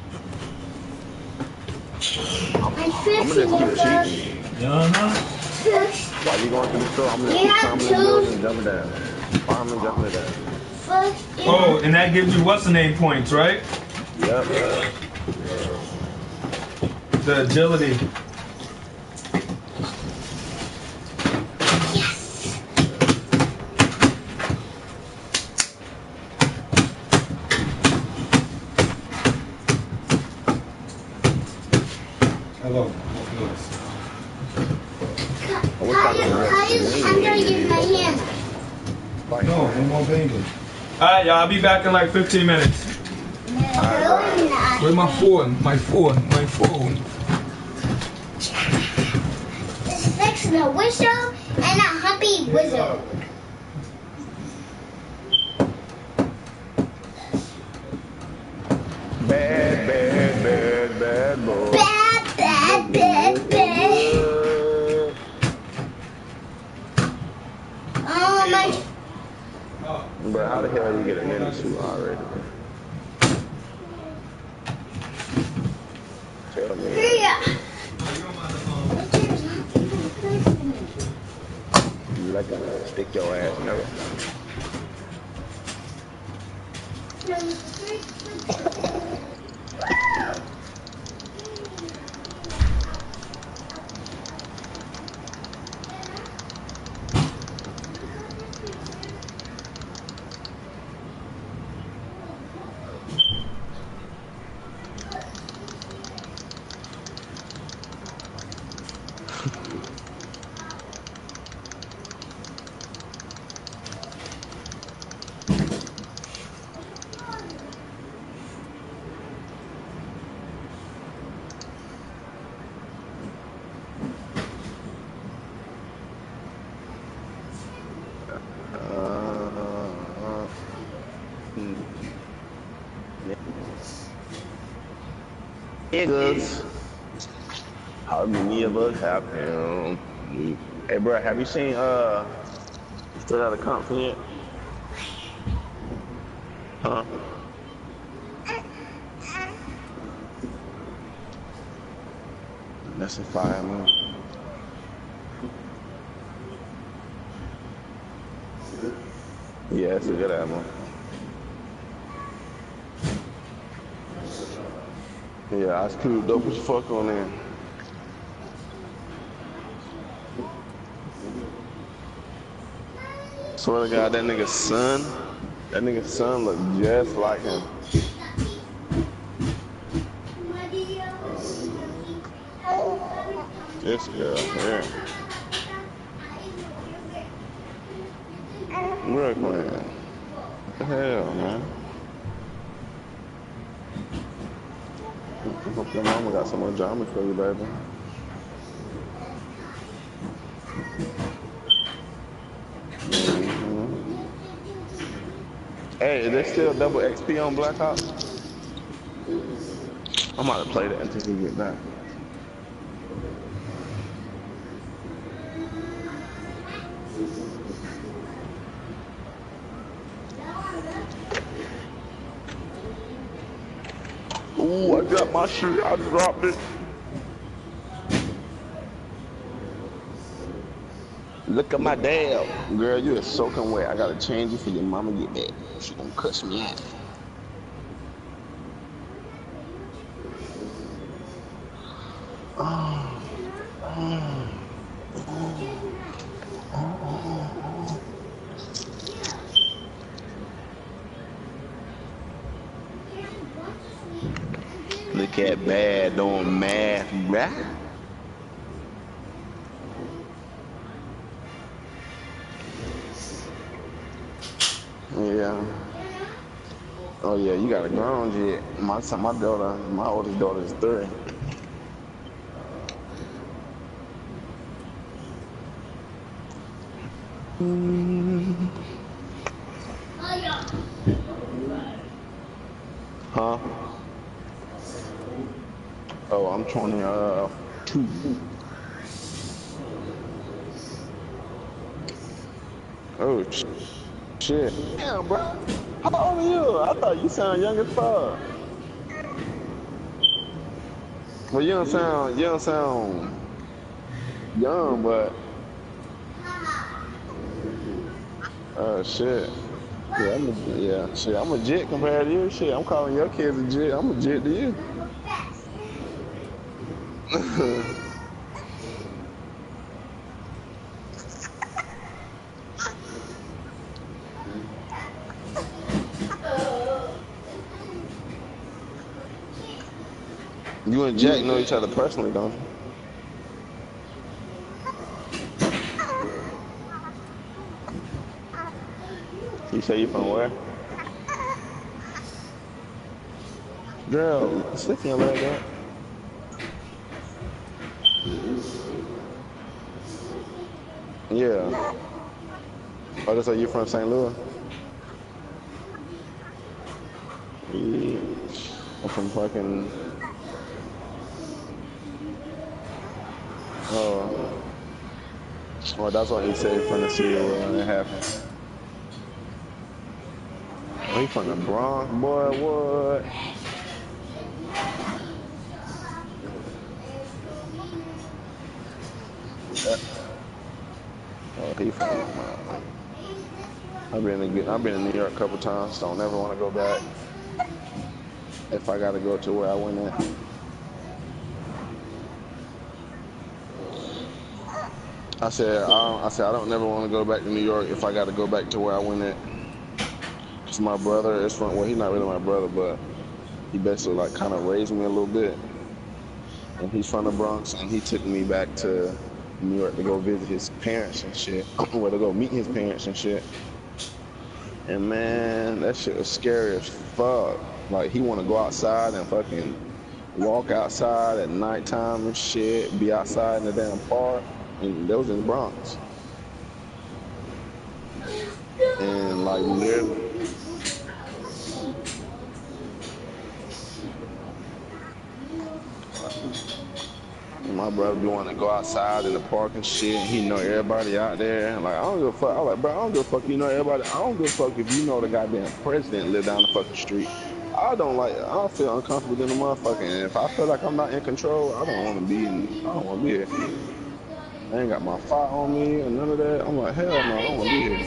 I'm gonna just keep cheating. While you going to the store, I'm gonna keep climbing the building and jumping down. Climbing and jumping down. Oh, and that gives you what's the name points, right? Yep. The agility. Yes. Hello. How do I use my hand? No more banging. Alright, y'all, I'll be back in like 15 minutes. Where's my phone? My phone. It's fixing a whistle and a humpy whistle. Bad boy. Bad. Oh my. But how the hell you get a ninja suit already? Tell me. You like to stick your ass in there. Niggas. How many of us have him? Hey, bro, have you seen Straight Outta Compton yet? Huh? That's a fire man. Yeah, it's a good album. Yeah, Ice Cube dope as fuck on there. Swear to God, that nigga's son look just like him. This girl here. Look, man. What the hell, man? I hope your mama got some more drama for you, baby. Hey, is there still double XP on Black Ops? I'm about to play that until we get back. Ooh, I got my shit. I dropped it. Look at my dad. Girl, you are soaking wet. I gotta change you for your mama get back. She gonna cuss me out. Look at bad doing math, bruh. Yeah. Oh yeah, you got a grown jet. My oldest daughter is 3. Huh? Oh, I'm 22. Oh shit. Damn, bro. How old are you? I thought you sound young as fuck. Well, you don't sound young, but oh shit. Yeah, shit. I'm a jit compared to you. Shit, I'm calling your kids a jit. I'm a jit to you. You and Jack know each other personally, don't you? You say you from where? Girl, stick your leg up. Yeah. Oh, that's like you from St. Louis? Yeah. I'm from fucking... Oh. Well, that's what he said from the city when it happened. Oh, he from the Bronx, boy, what? Oh, he from... I've been in New York a couple times, so I don't ever want to go back. If I gotta go to where I went at. I said I don't never want to go back to New York if I got to go back to where I went at. Cause my brother is from, well, he's not really my brother, but he basically like kind of raised me a little bit. And he's from the Bronx, and he took me back to New York to go visit his parents and shit, or to go meet his parents and shit. And man, that shit was scary as fuck. Like he want to go outside and fucking walk outside at nighttime and shit, be outside in the damn park. And that was in the Bronx. And like literally, And my brother be wanting to go outside in the park and shit, and he know everybody out there. Like, I don't give a fuck. I'm like, bro, I don't give a fuck. You know everybody. I don't give a fuck if you know the goddamn president live down the fucking street. I don't feel uncomfortable in the motherfucking. And if I feel like I'm not in control, I don't want to be here. I ain't got my fire on me or none of that. I'm like, hell no, I don't want to be here.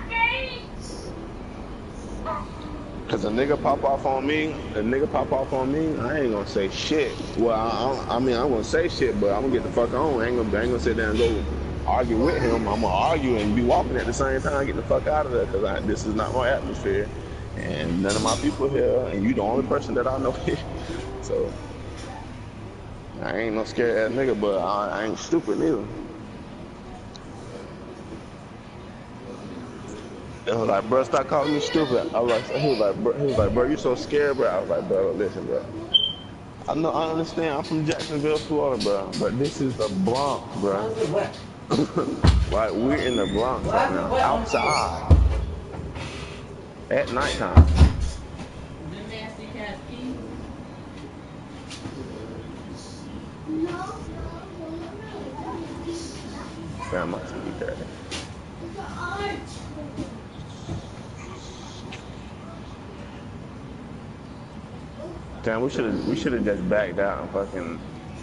Cause a nigga pop off on me, I ain't gonna say shit. Well, I'm gonna say shit, but I'm gonna get the fuck on. I ain't gonna sit there and go argue with him. I'm gonna argue and be walking at the same time, get the fuck out of there, cause this is not my atmosphere, and none of my people here, and you the only person that I know here. So I ain't no scared ass nigga, but I ain't stupid neither. He was like, bro, stop calling me stupid. He was like, bro, you so scared, bro. I was like, bro, listen, bro. I understand. I'm from Jacksonville, Florida, bro. But this is the Bronx, bro. Like, we're in the Bronx right now, outside, at nighttime. Damn, my TV dirty. Damn, we should have just backed out and fucking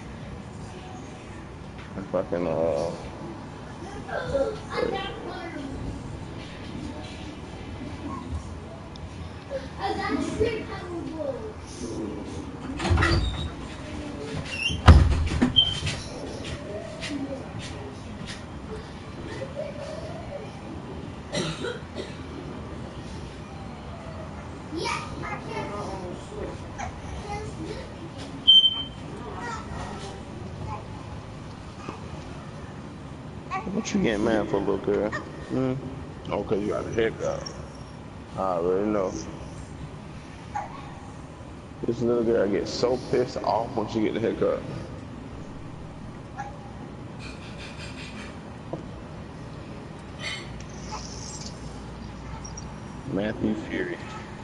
What you getting mad for, little girl? Oh, cause you got a haircut. I already know. This little girl gets so pissed off when she get the haircut. Matthew Fury.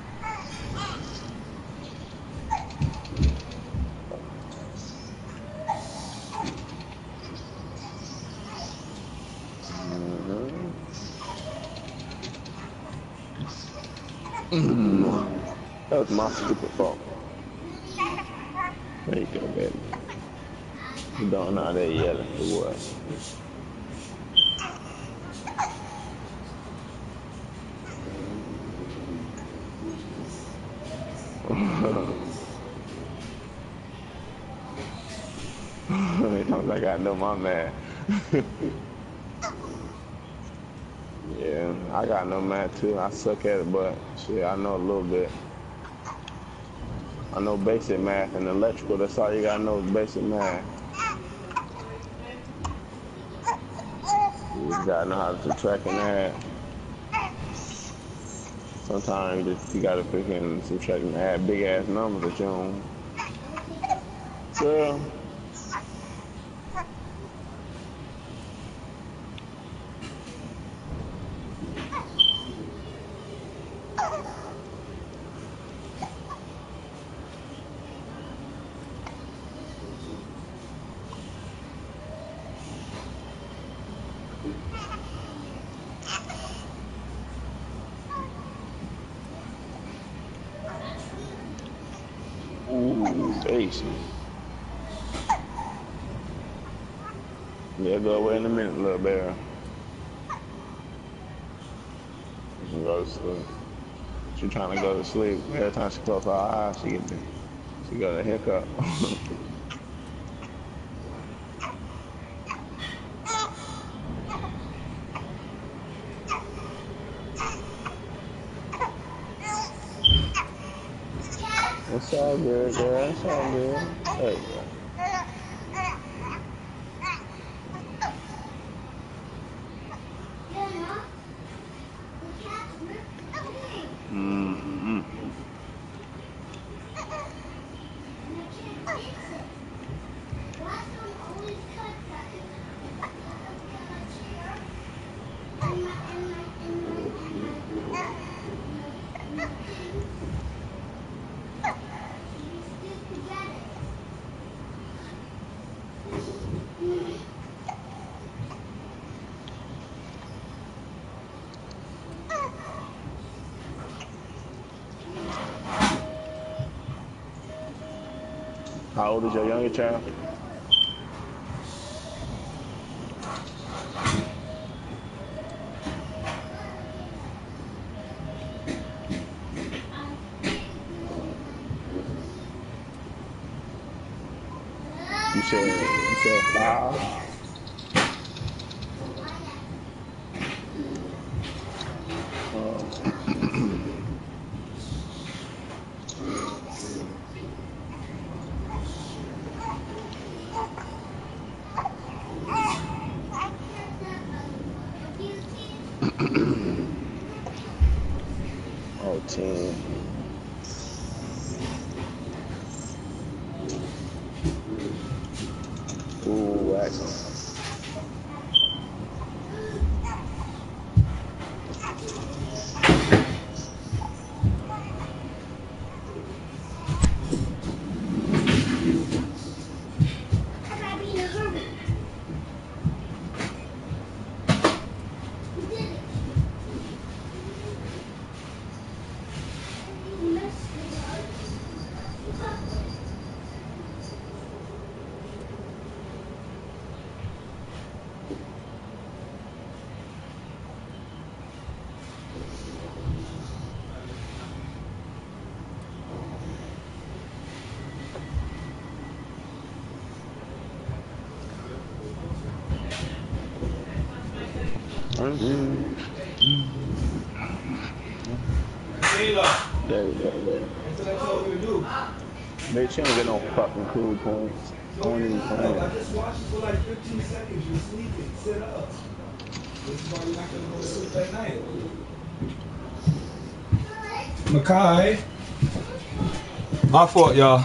That was my stupid fault. There you go, baby. You don't know that yelling for what? Like I know my man. Yeah, I got no man too. I suck at it, but shit, I know a little bit. I know basic math and electrical. That's all you gotta know is basic math. You just gotta know how to subtract and add. Sometimes you gotta freaking subtract and add big ass numbers that you don't. Girl. Ooh, basic. Yeah, go away in a minute, little bear. You can go to sleep. She's trying to go to sleep. Every time she closes her eyes, she got a hiccup. It's all good, girl. It's all good. There you go. How old is your youngest child? You said 5? Oh, 10. Ooh, excellent. There you go. Bitch, you don't get no fucking cool points. I don't even play. I just watched for like 15 seconds. You're sleeping. Sit up. This is why you're not going to go to sleep at night. Makai. My fault, y'all.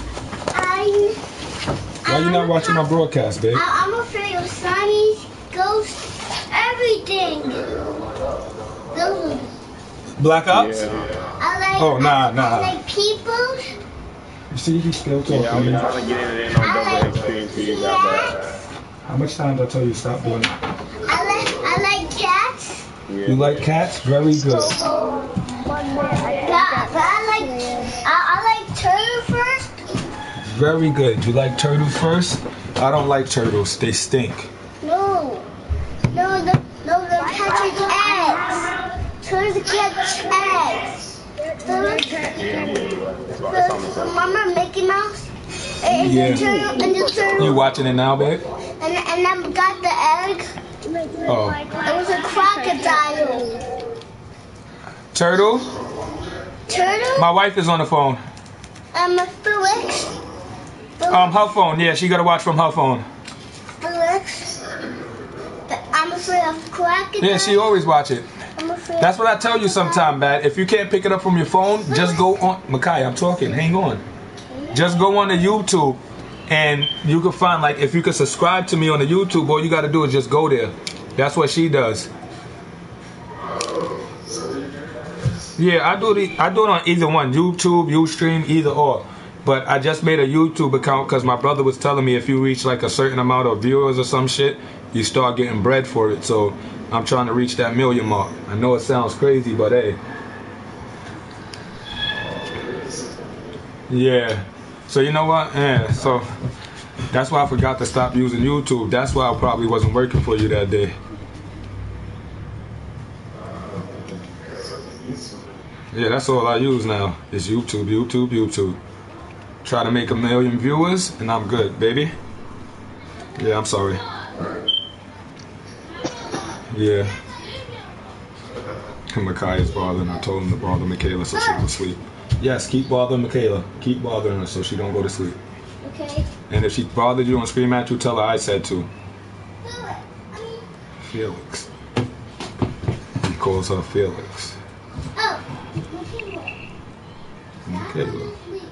Why you not watching my broadcast, babe? I'm afraid of zombies, ghosts, everything. Those Black Ops? Yeah. I like people. You see, he's still talking. Yeah, I'm trying to get in on double experience for you that bad. How much time did I tell you to stop doing it? I like cats. Yeah. You like cats? Very good. I like turtle first. Very good. You like turtles first? I don't like turtles. They stink. No, the catch eggs. Turtles catch eggs. Remember Mickey Mouse? And the turtle. You watching it now, babe? And I got the egg. Oh. It was a crocodile. Turtle? Turtle? My wife is on the phone. Felix. Her phone. Yeah, she got to watch from her phone. Felix. I'm afraid of crocodile. Yeah, she always watch it. That's what I tell you sometime, Bat. If you can't pick it up from your phone, just go on. Makai, I'm talking. Hang on. Just go on to YouTube, and you can find, like, if you can subscribe to me on the YouTube, all you got to do is just go there. That's what she does. Yeah, I do it on either one, YouTube, Ustream, either or. But I just made a YouTube account because my brother was telling me if you reach like a certain amount of viewers or some shit, you start getting bread for it. So I'm trying to reach that 1 million mark. I know it sounds crazy, but hey. Yeah. So you know what? Yeah. So that's why I forgot to stop using YouTube. That's why I probably wasn't working for you that day. Yeah, that's all I use now. Is YouTube. Try to make 1 million viewers, and I'm good, baby. Yeah, I'm sorry. Yeah. Makai is bothering. I told him to bother Michaela so she don't sleep. Yes, keep bothering Michaela. Keep bothering her so she don't go to sleep. Okay. And if she bothered you and scream at you, tell her I said to. Felix. He calls her Felix. Oh. Michaela.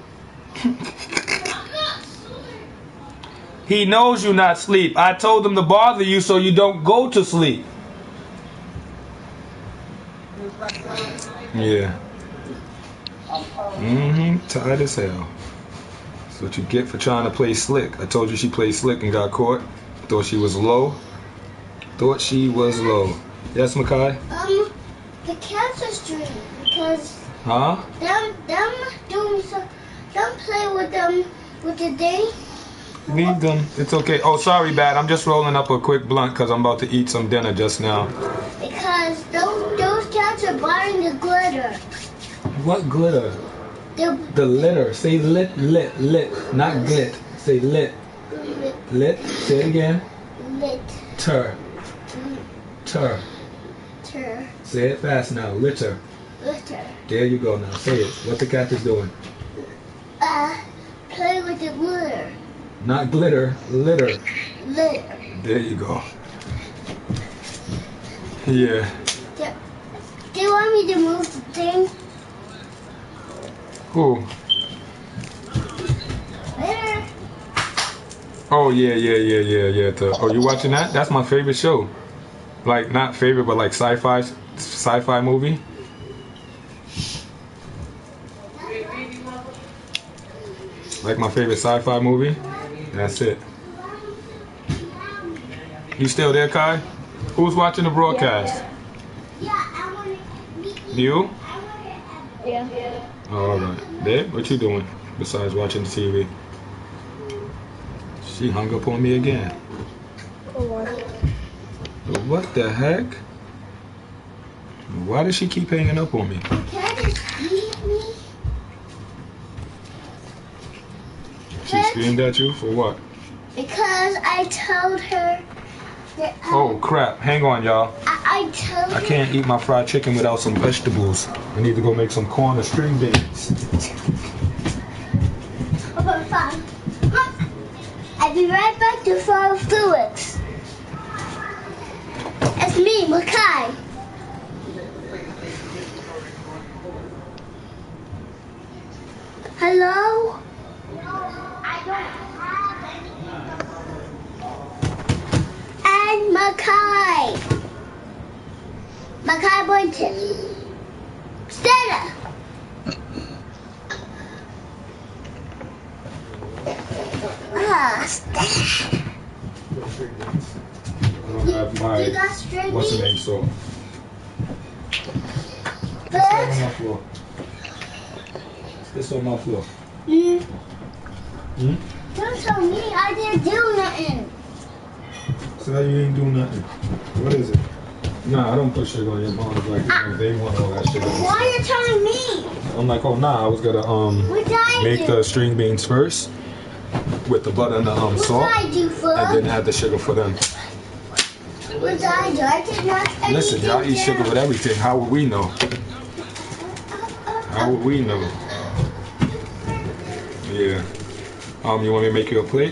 He knows you not sleep. I told him to bother you so you don't go to sleep. Yeah. Tired as hell. That's what you get for trying to play slick. I told you she played slick and got caught. Thought she was low. Yes, Makai? The cats are strange because huh? them play with them With the thing? Leave them. It's okay. Oh, sorry, Bat. I'm just rolling up a quick blunt because I'm about to eat some dinner just now. Because those cats are buying the glitter. What glitter? The litter. Say lit, not glit. Say lit. Lit. Say it again. Lit. Tur. Say it fast now. Litter. There you go now. Say it. What the cat is doing? Play with the glitter. Not glitter. Litter. Litter. There you go. Yeah. Do you want me to move the thing? Who? Litter. Oh yeah. Oh, you watching that? That's my favorite show. Like not favorite, but like sci-fi movie. Like my favorite sci-fi movie. That's it. You still there, Kai? Who's watching the broadcast? Yeah, I want to. You? Yeah. Oh, all right. Babe, what you doing besides watching the TV? She hung up on me again. What the heck? Why does she keep hanging up on me? Can I just eat me? She screamed at you for what? Because I told her that. Oh crap! Hang on, y'all. I told her. I can't eat my fried chicken without some vegetables. I need to go make some corn or string beans. Okay, fine. I'll be right back to follow Felix. It's me, Makai. Hello? I don't have any. And Makai. Makai Boynton. Stella. Stella. I don't have my You got string what's the beans? name salt. But, On my floor. This on my floor. Don't tell me I didn't do nothing. So how you ain't do nothing? What is it? Nah, I don't put sugar on your mom's like they want all that shit. Why are you telling me? I'm like, oh nah, I was gonna What did I make do? the string beans first with the butter and the What salt, did I do first? and then add the sugar for them. What did I do? I did not. Listen, y'all eat sugar with everything. How would we know? How would we know? Yeah. You want me to make you a plate?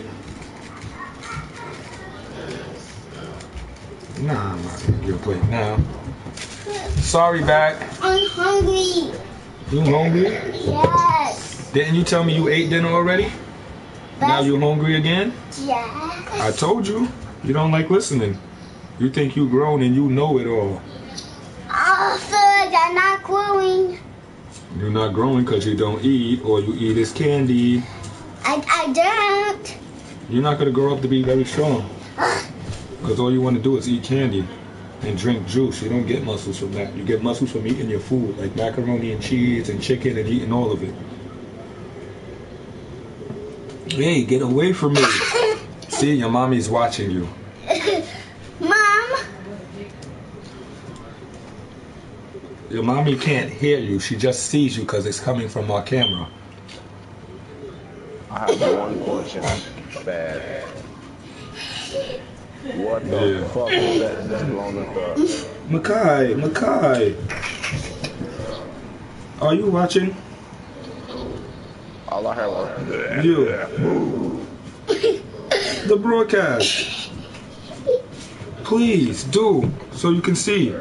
Nah, I'm not gonna make you a plate now. Sorry, back. I'm hungry. You hungry? Yes. Didn't you tell me you ate dinner already? Now you hungry again? Yes. I told you. You don't like listening. You think you grown and you know it all. Oh, Felix, I'm not growing. You're not growing because you don't eat, or you eat as candy. I don't. You're not going to grow up to be very strong. Because all you want to do is eat candy and drink juice. You don't get muscles from that. You get muscles from eating your food, like macaroni and cheese and chicken and eating all of it. Hey, get away from me. See, your mommy's watching you. Mom. Your mommy can't hear you. She just sees you because it's coming from our camera. I have one question. Bad. What the fuck is that that's blown up? Makai. Are you watching? All I heard was You. The broadcast. Please do so you can see.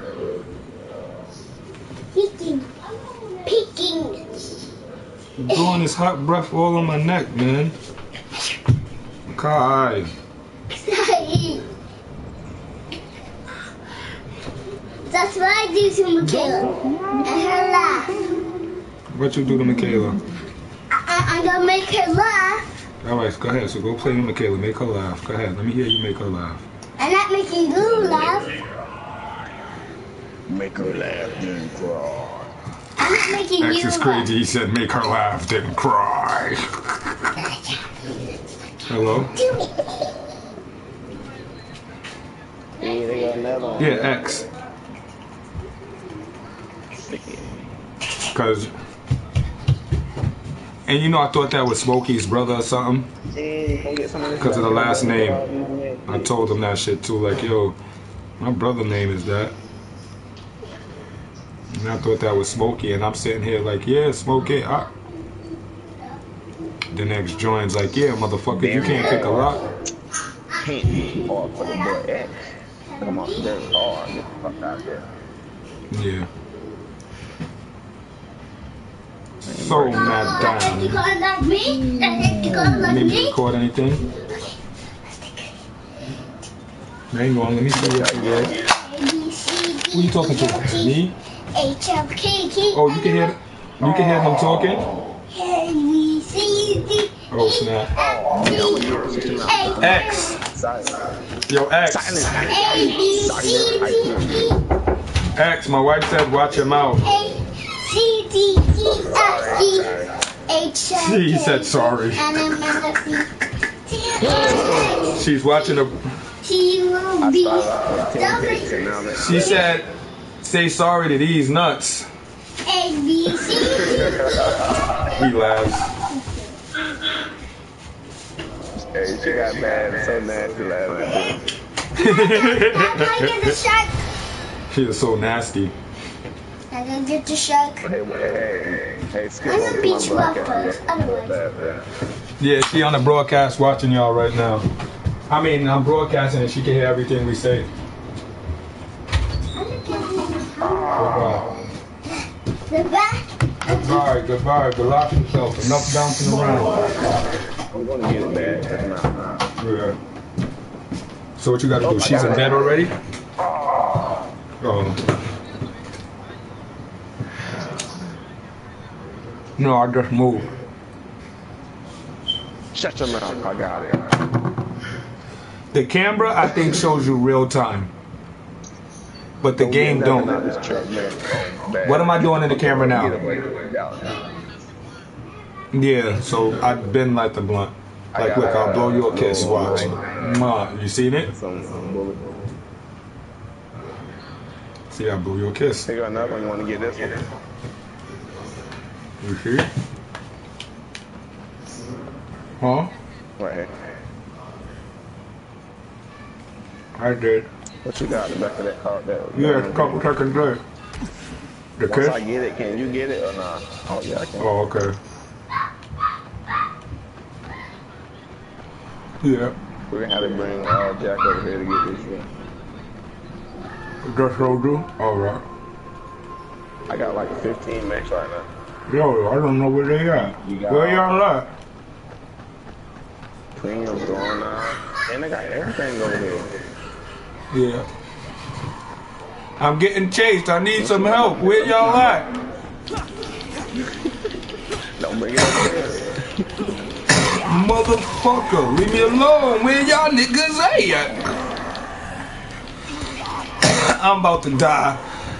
Picking. Blowing this hot breath all on my neck, man. Kai. That's what I do to Michaela. And her laugh. What you do to Michaela? I'm gonna make her laugh. Alright, go ahead. So go play with Michaela. Make her laugh. Go ahead. Let me hear you make her laugh. I'm not making you laugh. make her laugh and cry. I'm making X you is crazy. He said, make her laugh, then cry. Hello? Yeah, they got another one. Yeah, X. Cause, and you know, I thought that was Smokey's brother or something. Because of the last name. I told him that shit too. Like, yo, my brother's name is that. And I thought that was Smokey. And I'm sitting here like, yeah, Smokey. The next joins like, yeah, motherfucker, you can't pick a lot. Can't be hard for the boy X. Come on, very hard. Get the fuck out of there. Yeah. So mad down. You got like me? You got like Maybe me? record anything? Hang on, let me see what you got. Who you talking to? Me? Oh, you can hear them talking? Oh snap. X. Yo, X. X, my wife said watch your mouth. She said sorry. She's watching a... She said, say sorry to these nuts. He laughs. Hey, she got bad and so nasty laughing. She is so nasty. I'm gonna get the shark. Hey, skip I'm gonna beat you up broadcast. first. Otherwise. Yeah, she on the broadcast watching y'all right now. I mean, I'm broadcasting and she can hear everything we say. Goodbye. Goodbye. Relax yourself. Enough bouncing around. I'm gonna get it bad. Yeah. So what you gotta do? She's in bed already? Oh. No, I just moved. Shut your mouth. I got it. The camera, I think, shows you real time. But the game don't. What am I doing in the camera now? Yeah, so I've been like the blunt. Like, look, I'll blow you a kiss. Watch. Mwah. You seen it? See, I blew you a kiss. They got another one. You want to get this one? You see? Huh? Right here. I did. What you got in the back of that car? Yeah, a couple seconds later. The Once kiss? I get it, can you get it or not? Oh, yeah, I can. Oh, okay. Yeah. We're going to have to bring Jack over here to get this one. Just so do? Alright. I got like 15 max right now. Yo, I don't know where they at. Where y'all at? Premium's going on. And they got everything over there. Yeah. I'm getting chased. I need some help. Where y'all at? Don't bring it up there. Motherfucker, leave me alone. Where y'all niggas at? I'm about to die.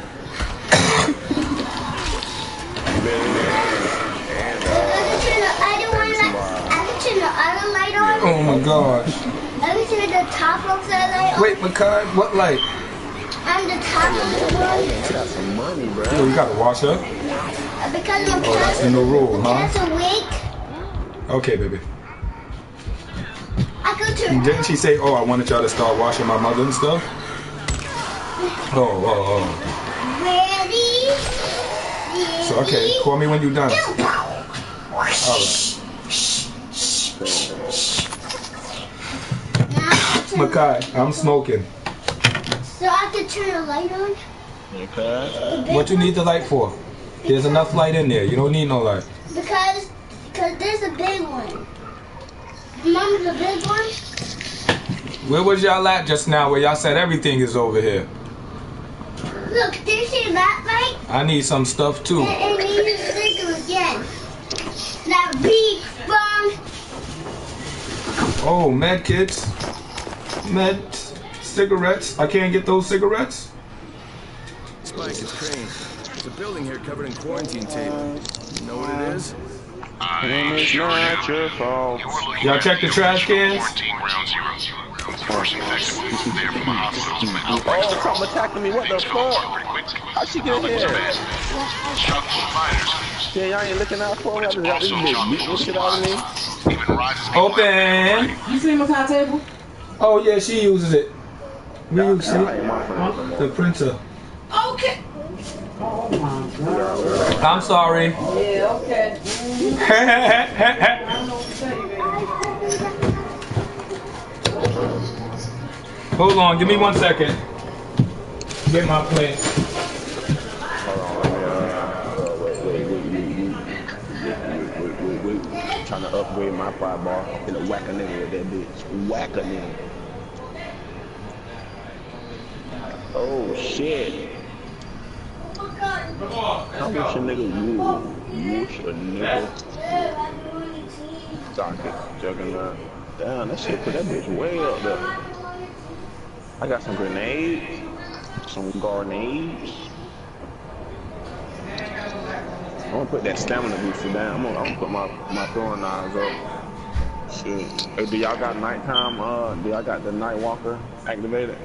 Oh my gosh. Let me turn the top of the light on. Wait, Makai, what light? I'm the top of the one. You got some money, bro. Yo, you gotta wash up? Because I'm Oh, that's the new rule, huh? That's a week. Okay, baby. I go to. Didn't she say, oh, I wanted y'all to start washing my mother and stuff? Oh. Ready? So, okay, call me when you're done. Alright. Makai, I'm smoking. So I can turn the light on? Okay. What you need the light for? There's enough light in there. You don't need no light. Because there's a big one. Remember the big one? Where was y'all at just now where y'all said everything is over here? Look, do you see that light? I need some stuff too. And you need to stick it again. Now big bomb. Oh, med kits. Med cigarettes. I can't get those cigarettes. Spike is trained. There's a building here covered in quarantine tape. You know what it is? It's not your fault. Y'all check the trash cans? Oh, something attacking me. What the fuck? How'd she get here? Yeah, y'all ain't looking out for me. I just got this bitch beating the shit out of me. Open. You see my side table? Oh yeah, she uses it. We use it. The printer. Okay. Oh my God. I'm sorry. Yeah, okay. Hold on, give me 1 second. Get my plate. Wait. Trying to upgrade my fry bar. And whack a nigga with that bitch. Whack a nigga. Oh shit. I wish a nigga would. Wish a nigga. Socket, juggernaut. Damn, that shit put that bitch way up there. I got some grenades. Some grenades. I'm gonna put that stamina booster down. I'm gonna put my throwing knives up. Shit. Hey, do y'all got nighttime? Do y'all got the Night Walker activated?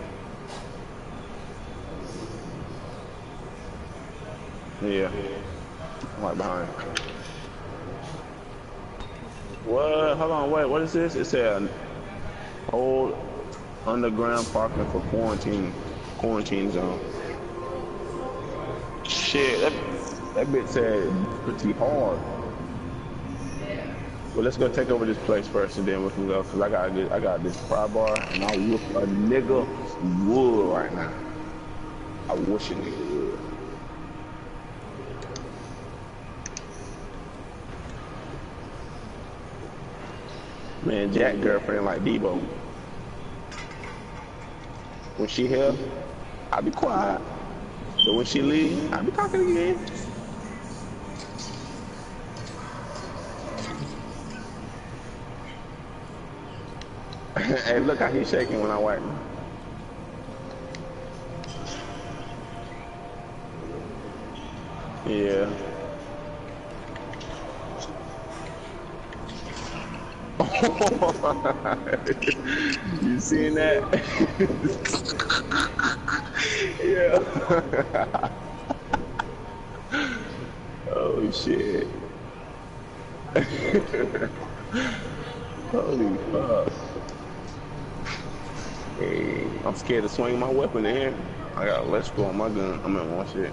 Yeah. I'm right behind. What? Hold on, wait. What is this? It said old underground parking for quarantine zone. Shit, that bitch said pretty hard. Well, let's go take over this place first, and then we can go. Cause I got this fry bar, and I wish a nigga would right now. I wish a nigga would. Man, Jack girlfriend like Debo. When she here, I be quiet. But when she leave, I be talking again. Hey, look how he's shaking when I wipe him. Yeah. You seen that? Yeah. Oh shit. Holy fuck. Hey, I'm scared to swing my weapon in here. I got electrical on my gun. I'm in one shit.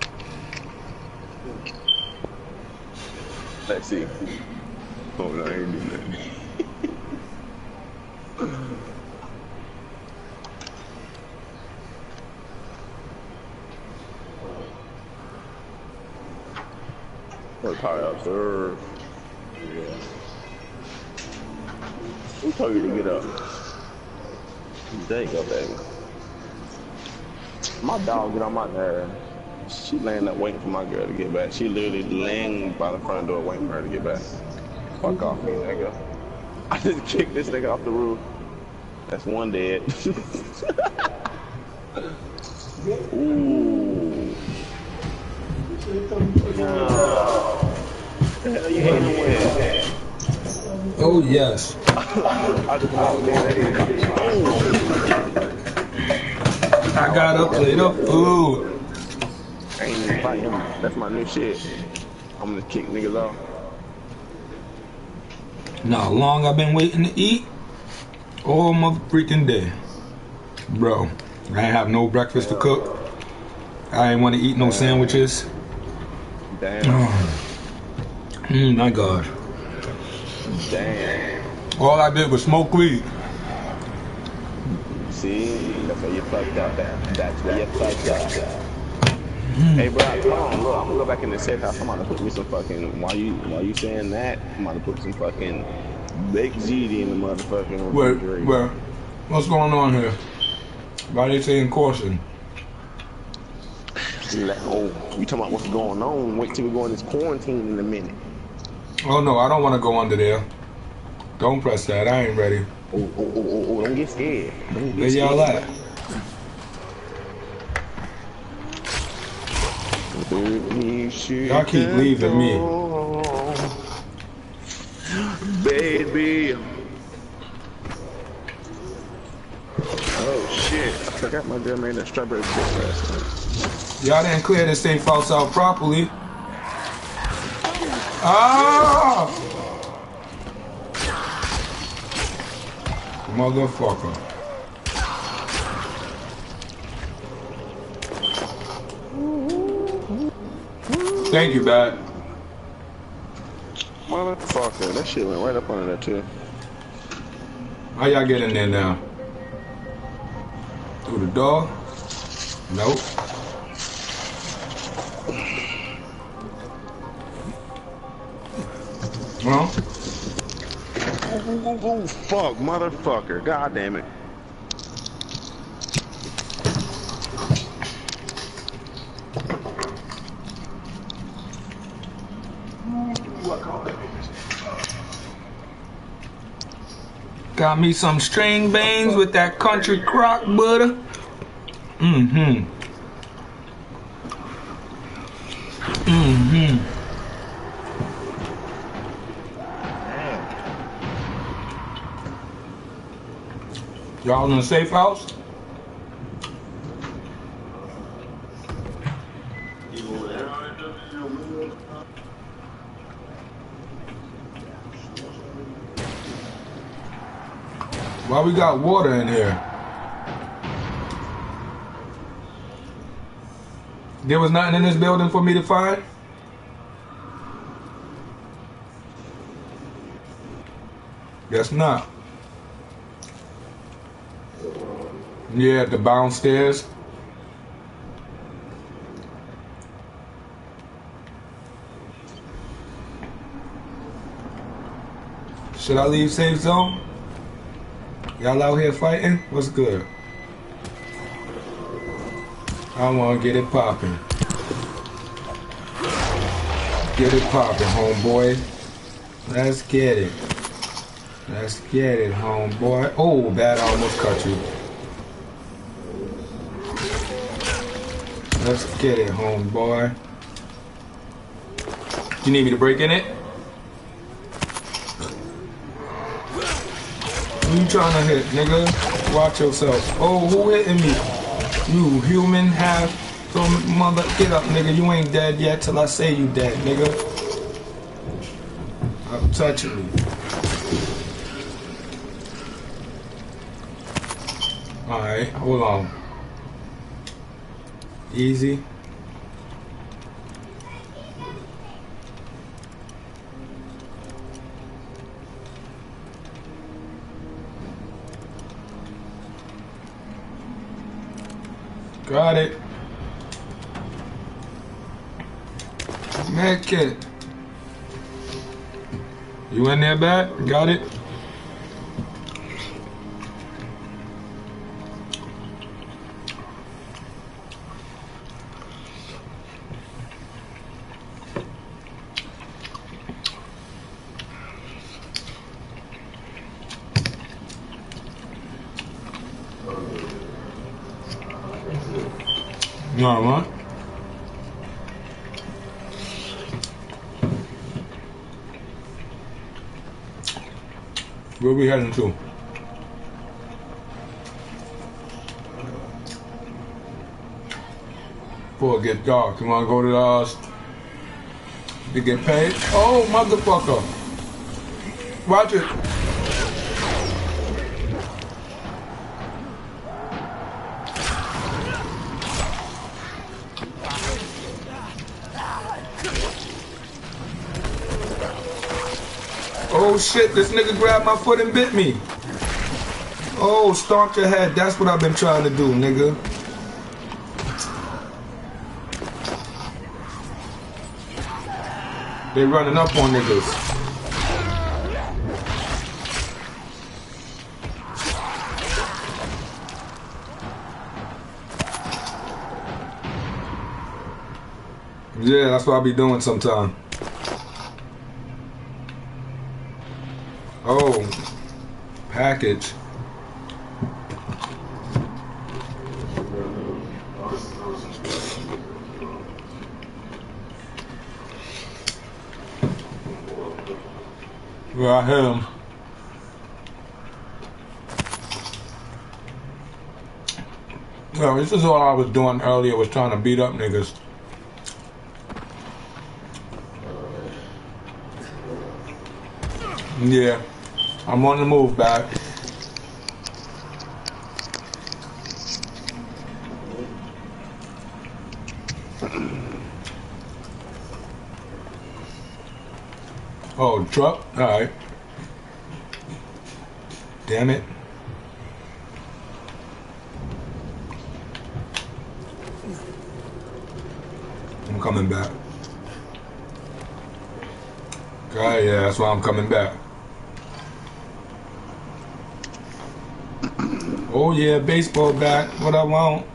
Let's see. Oh no, I ain't doing that. Work hard, observe. Yeah. Who told you to get up? There you go, baby. My dog get on my nerve. She laying up waiting for my girl to get back. She literally laying by the front door waiting for her to get back. Fuck off me, nigga. I just kicked this nigga off the roof. That's one dead. Ooh. The hell you hating with? Oh yes. I got a plate of food. I ain't even fight him. That's my new shit. I'm gonna kick niggas off. Now, how long I've been waiting to eat? All mother freaking day. Bro, I ain't have no breakfast to cook. I ain't want to eat no sandwiches. Damn. My God. Damn. All I did was smoke weed. See, that's where you fucked up. That's where you fucked up. Hey, bro, come on, look. I'm gonna go back in the safe house. I'm gonna put me some fucking. While you saying that, I'm gonna put some fucking baked ziti in the motherfucking. Where? What's going on here? Why they saying caution? Oh, you talking about what's going on? Wait till we go in this quarantine in a minute. Oh no, I don't want to go under there. Don't press that. I ain't ready. Oh, don't get scared. Where y'all at? Y'all keep leaving me. Baby. Oh shit. I forgot my girl made that strawberry cake last night. Y'all didn't clear the safe house out properly. Ah! Motherfucker. Thank you, Bat. Motherfucker, that shit went right up under that too. How y'all get in there now? Through the door? Nope. Well. Oh fuck, motherfucker. God damn it. Got me some string beans with that country crock butter. Mm-hmm. Mm-hmm. Y'all in the safe house? Why we got water in here? There was nothing in this building for me to find? Guess not. Yeah, the bounce stairs. Should I leave safe zone? Y'all out here fighting? What's good? I wanna get it popping. Get it popping, homeboy. Let's get it. Let's get it, homeboy. Oh, that almost cut you. Let's get it, homeboy. You need me to break in it? Who you trying to hit, nigga? Watch yourself. Oh, who hitting me? You human half some mother. Get up, nigga. You ain't dead yet till I say you dead, nigga. Stop touching me. Alright, hold on. Easy. Got it. Make it. You in there, Bat? Got it? You all right? Where we heading to? Before it get dark, you wanna go to the house to get paid? Oh, motherfucker! Watch it. Oh shit, this nigga grabbed my foot and bit me. Oh, stomp your head. That's what I've been trying to do, nigga. They running up on niggas. Yeah, that's what I be doing sometime. Oh, package. Yeah, I hear him. Well, this is all I was doing earlier, was trying to beat up niggas. Yeah, I'm on the move back. Oh, truck? Alright. Damn it. I'm coming back. Okay, yeah, that's why I'm coming back. Oh yeah, baseball bat. What I want.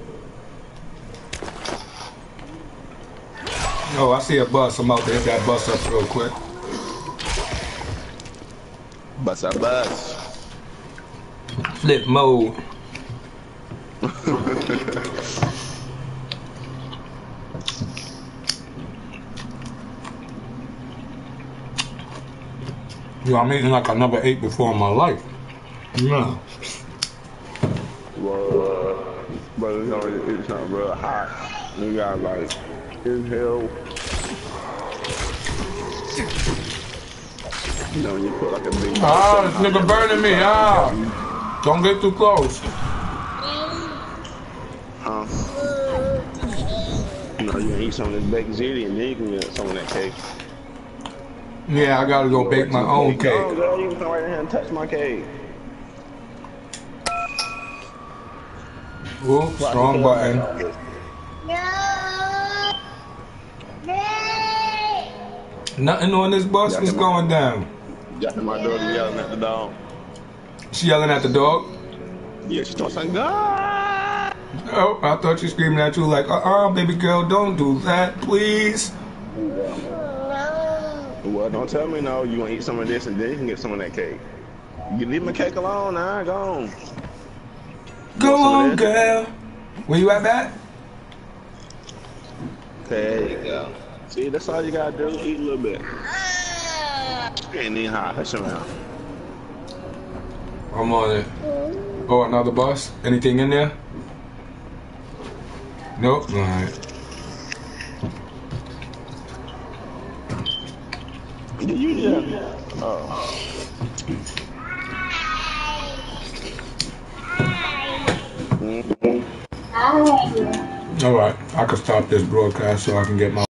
Oh, I see a bus. I'm out to hit that bus up real quick. Bus a bus. Flip mode. Yo, I'm eating like I never ate before in my life. Yeah. Well, but it's not real hot. You got like inhale. You know, when you put like a big. Ah, this nigga burning me. Ah, don't get too close. You know, you can eat some of this baked ziti and then you can get some of that cake. Yeah, I gotta go bake my own cake. Oh, girl, you can come right in here and touch my cake. Ooh, strong button. Nothing on this bus. What's going down? Got my daughter yelling at the dog. She yelling at the dog? Yeah, she starts saying, God! Oh, I thought you screaming at you like, baby girl, don't do that, please. Well, don't tell me no. You want to eat some of this and then you can get some of that cake. You leave my cake alone, nah, go on. Go on, girl. Where you at, Bat? There you go. See, that's all you gotta do. Eat a little bit. Ain't even hot. Hush around. I'm on it. Oh, another bus? Anything in there? Nope. All right. All right, I can stop this broadcast so I can get my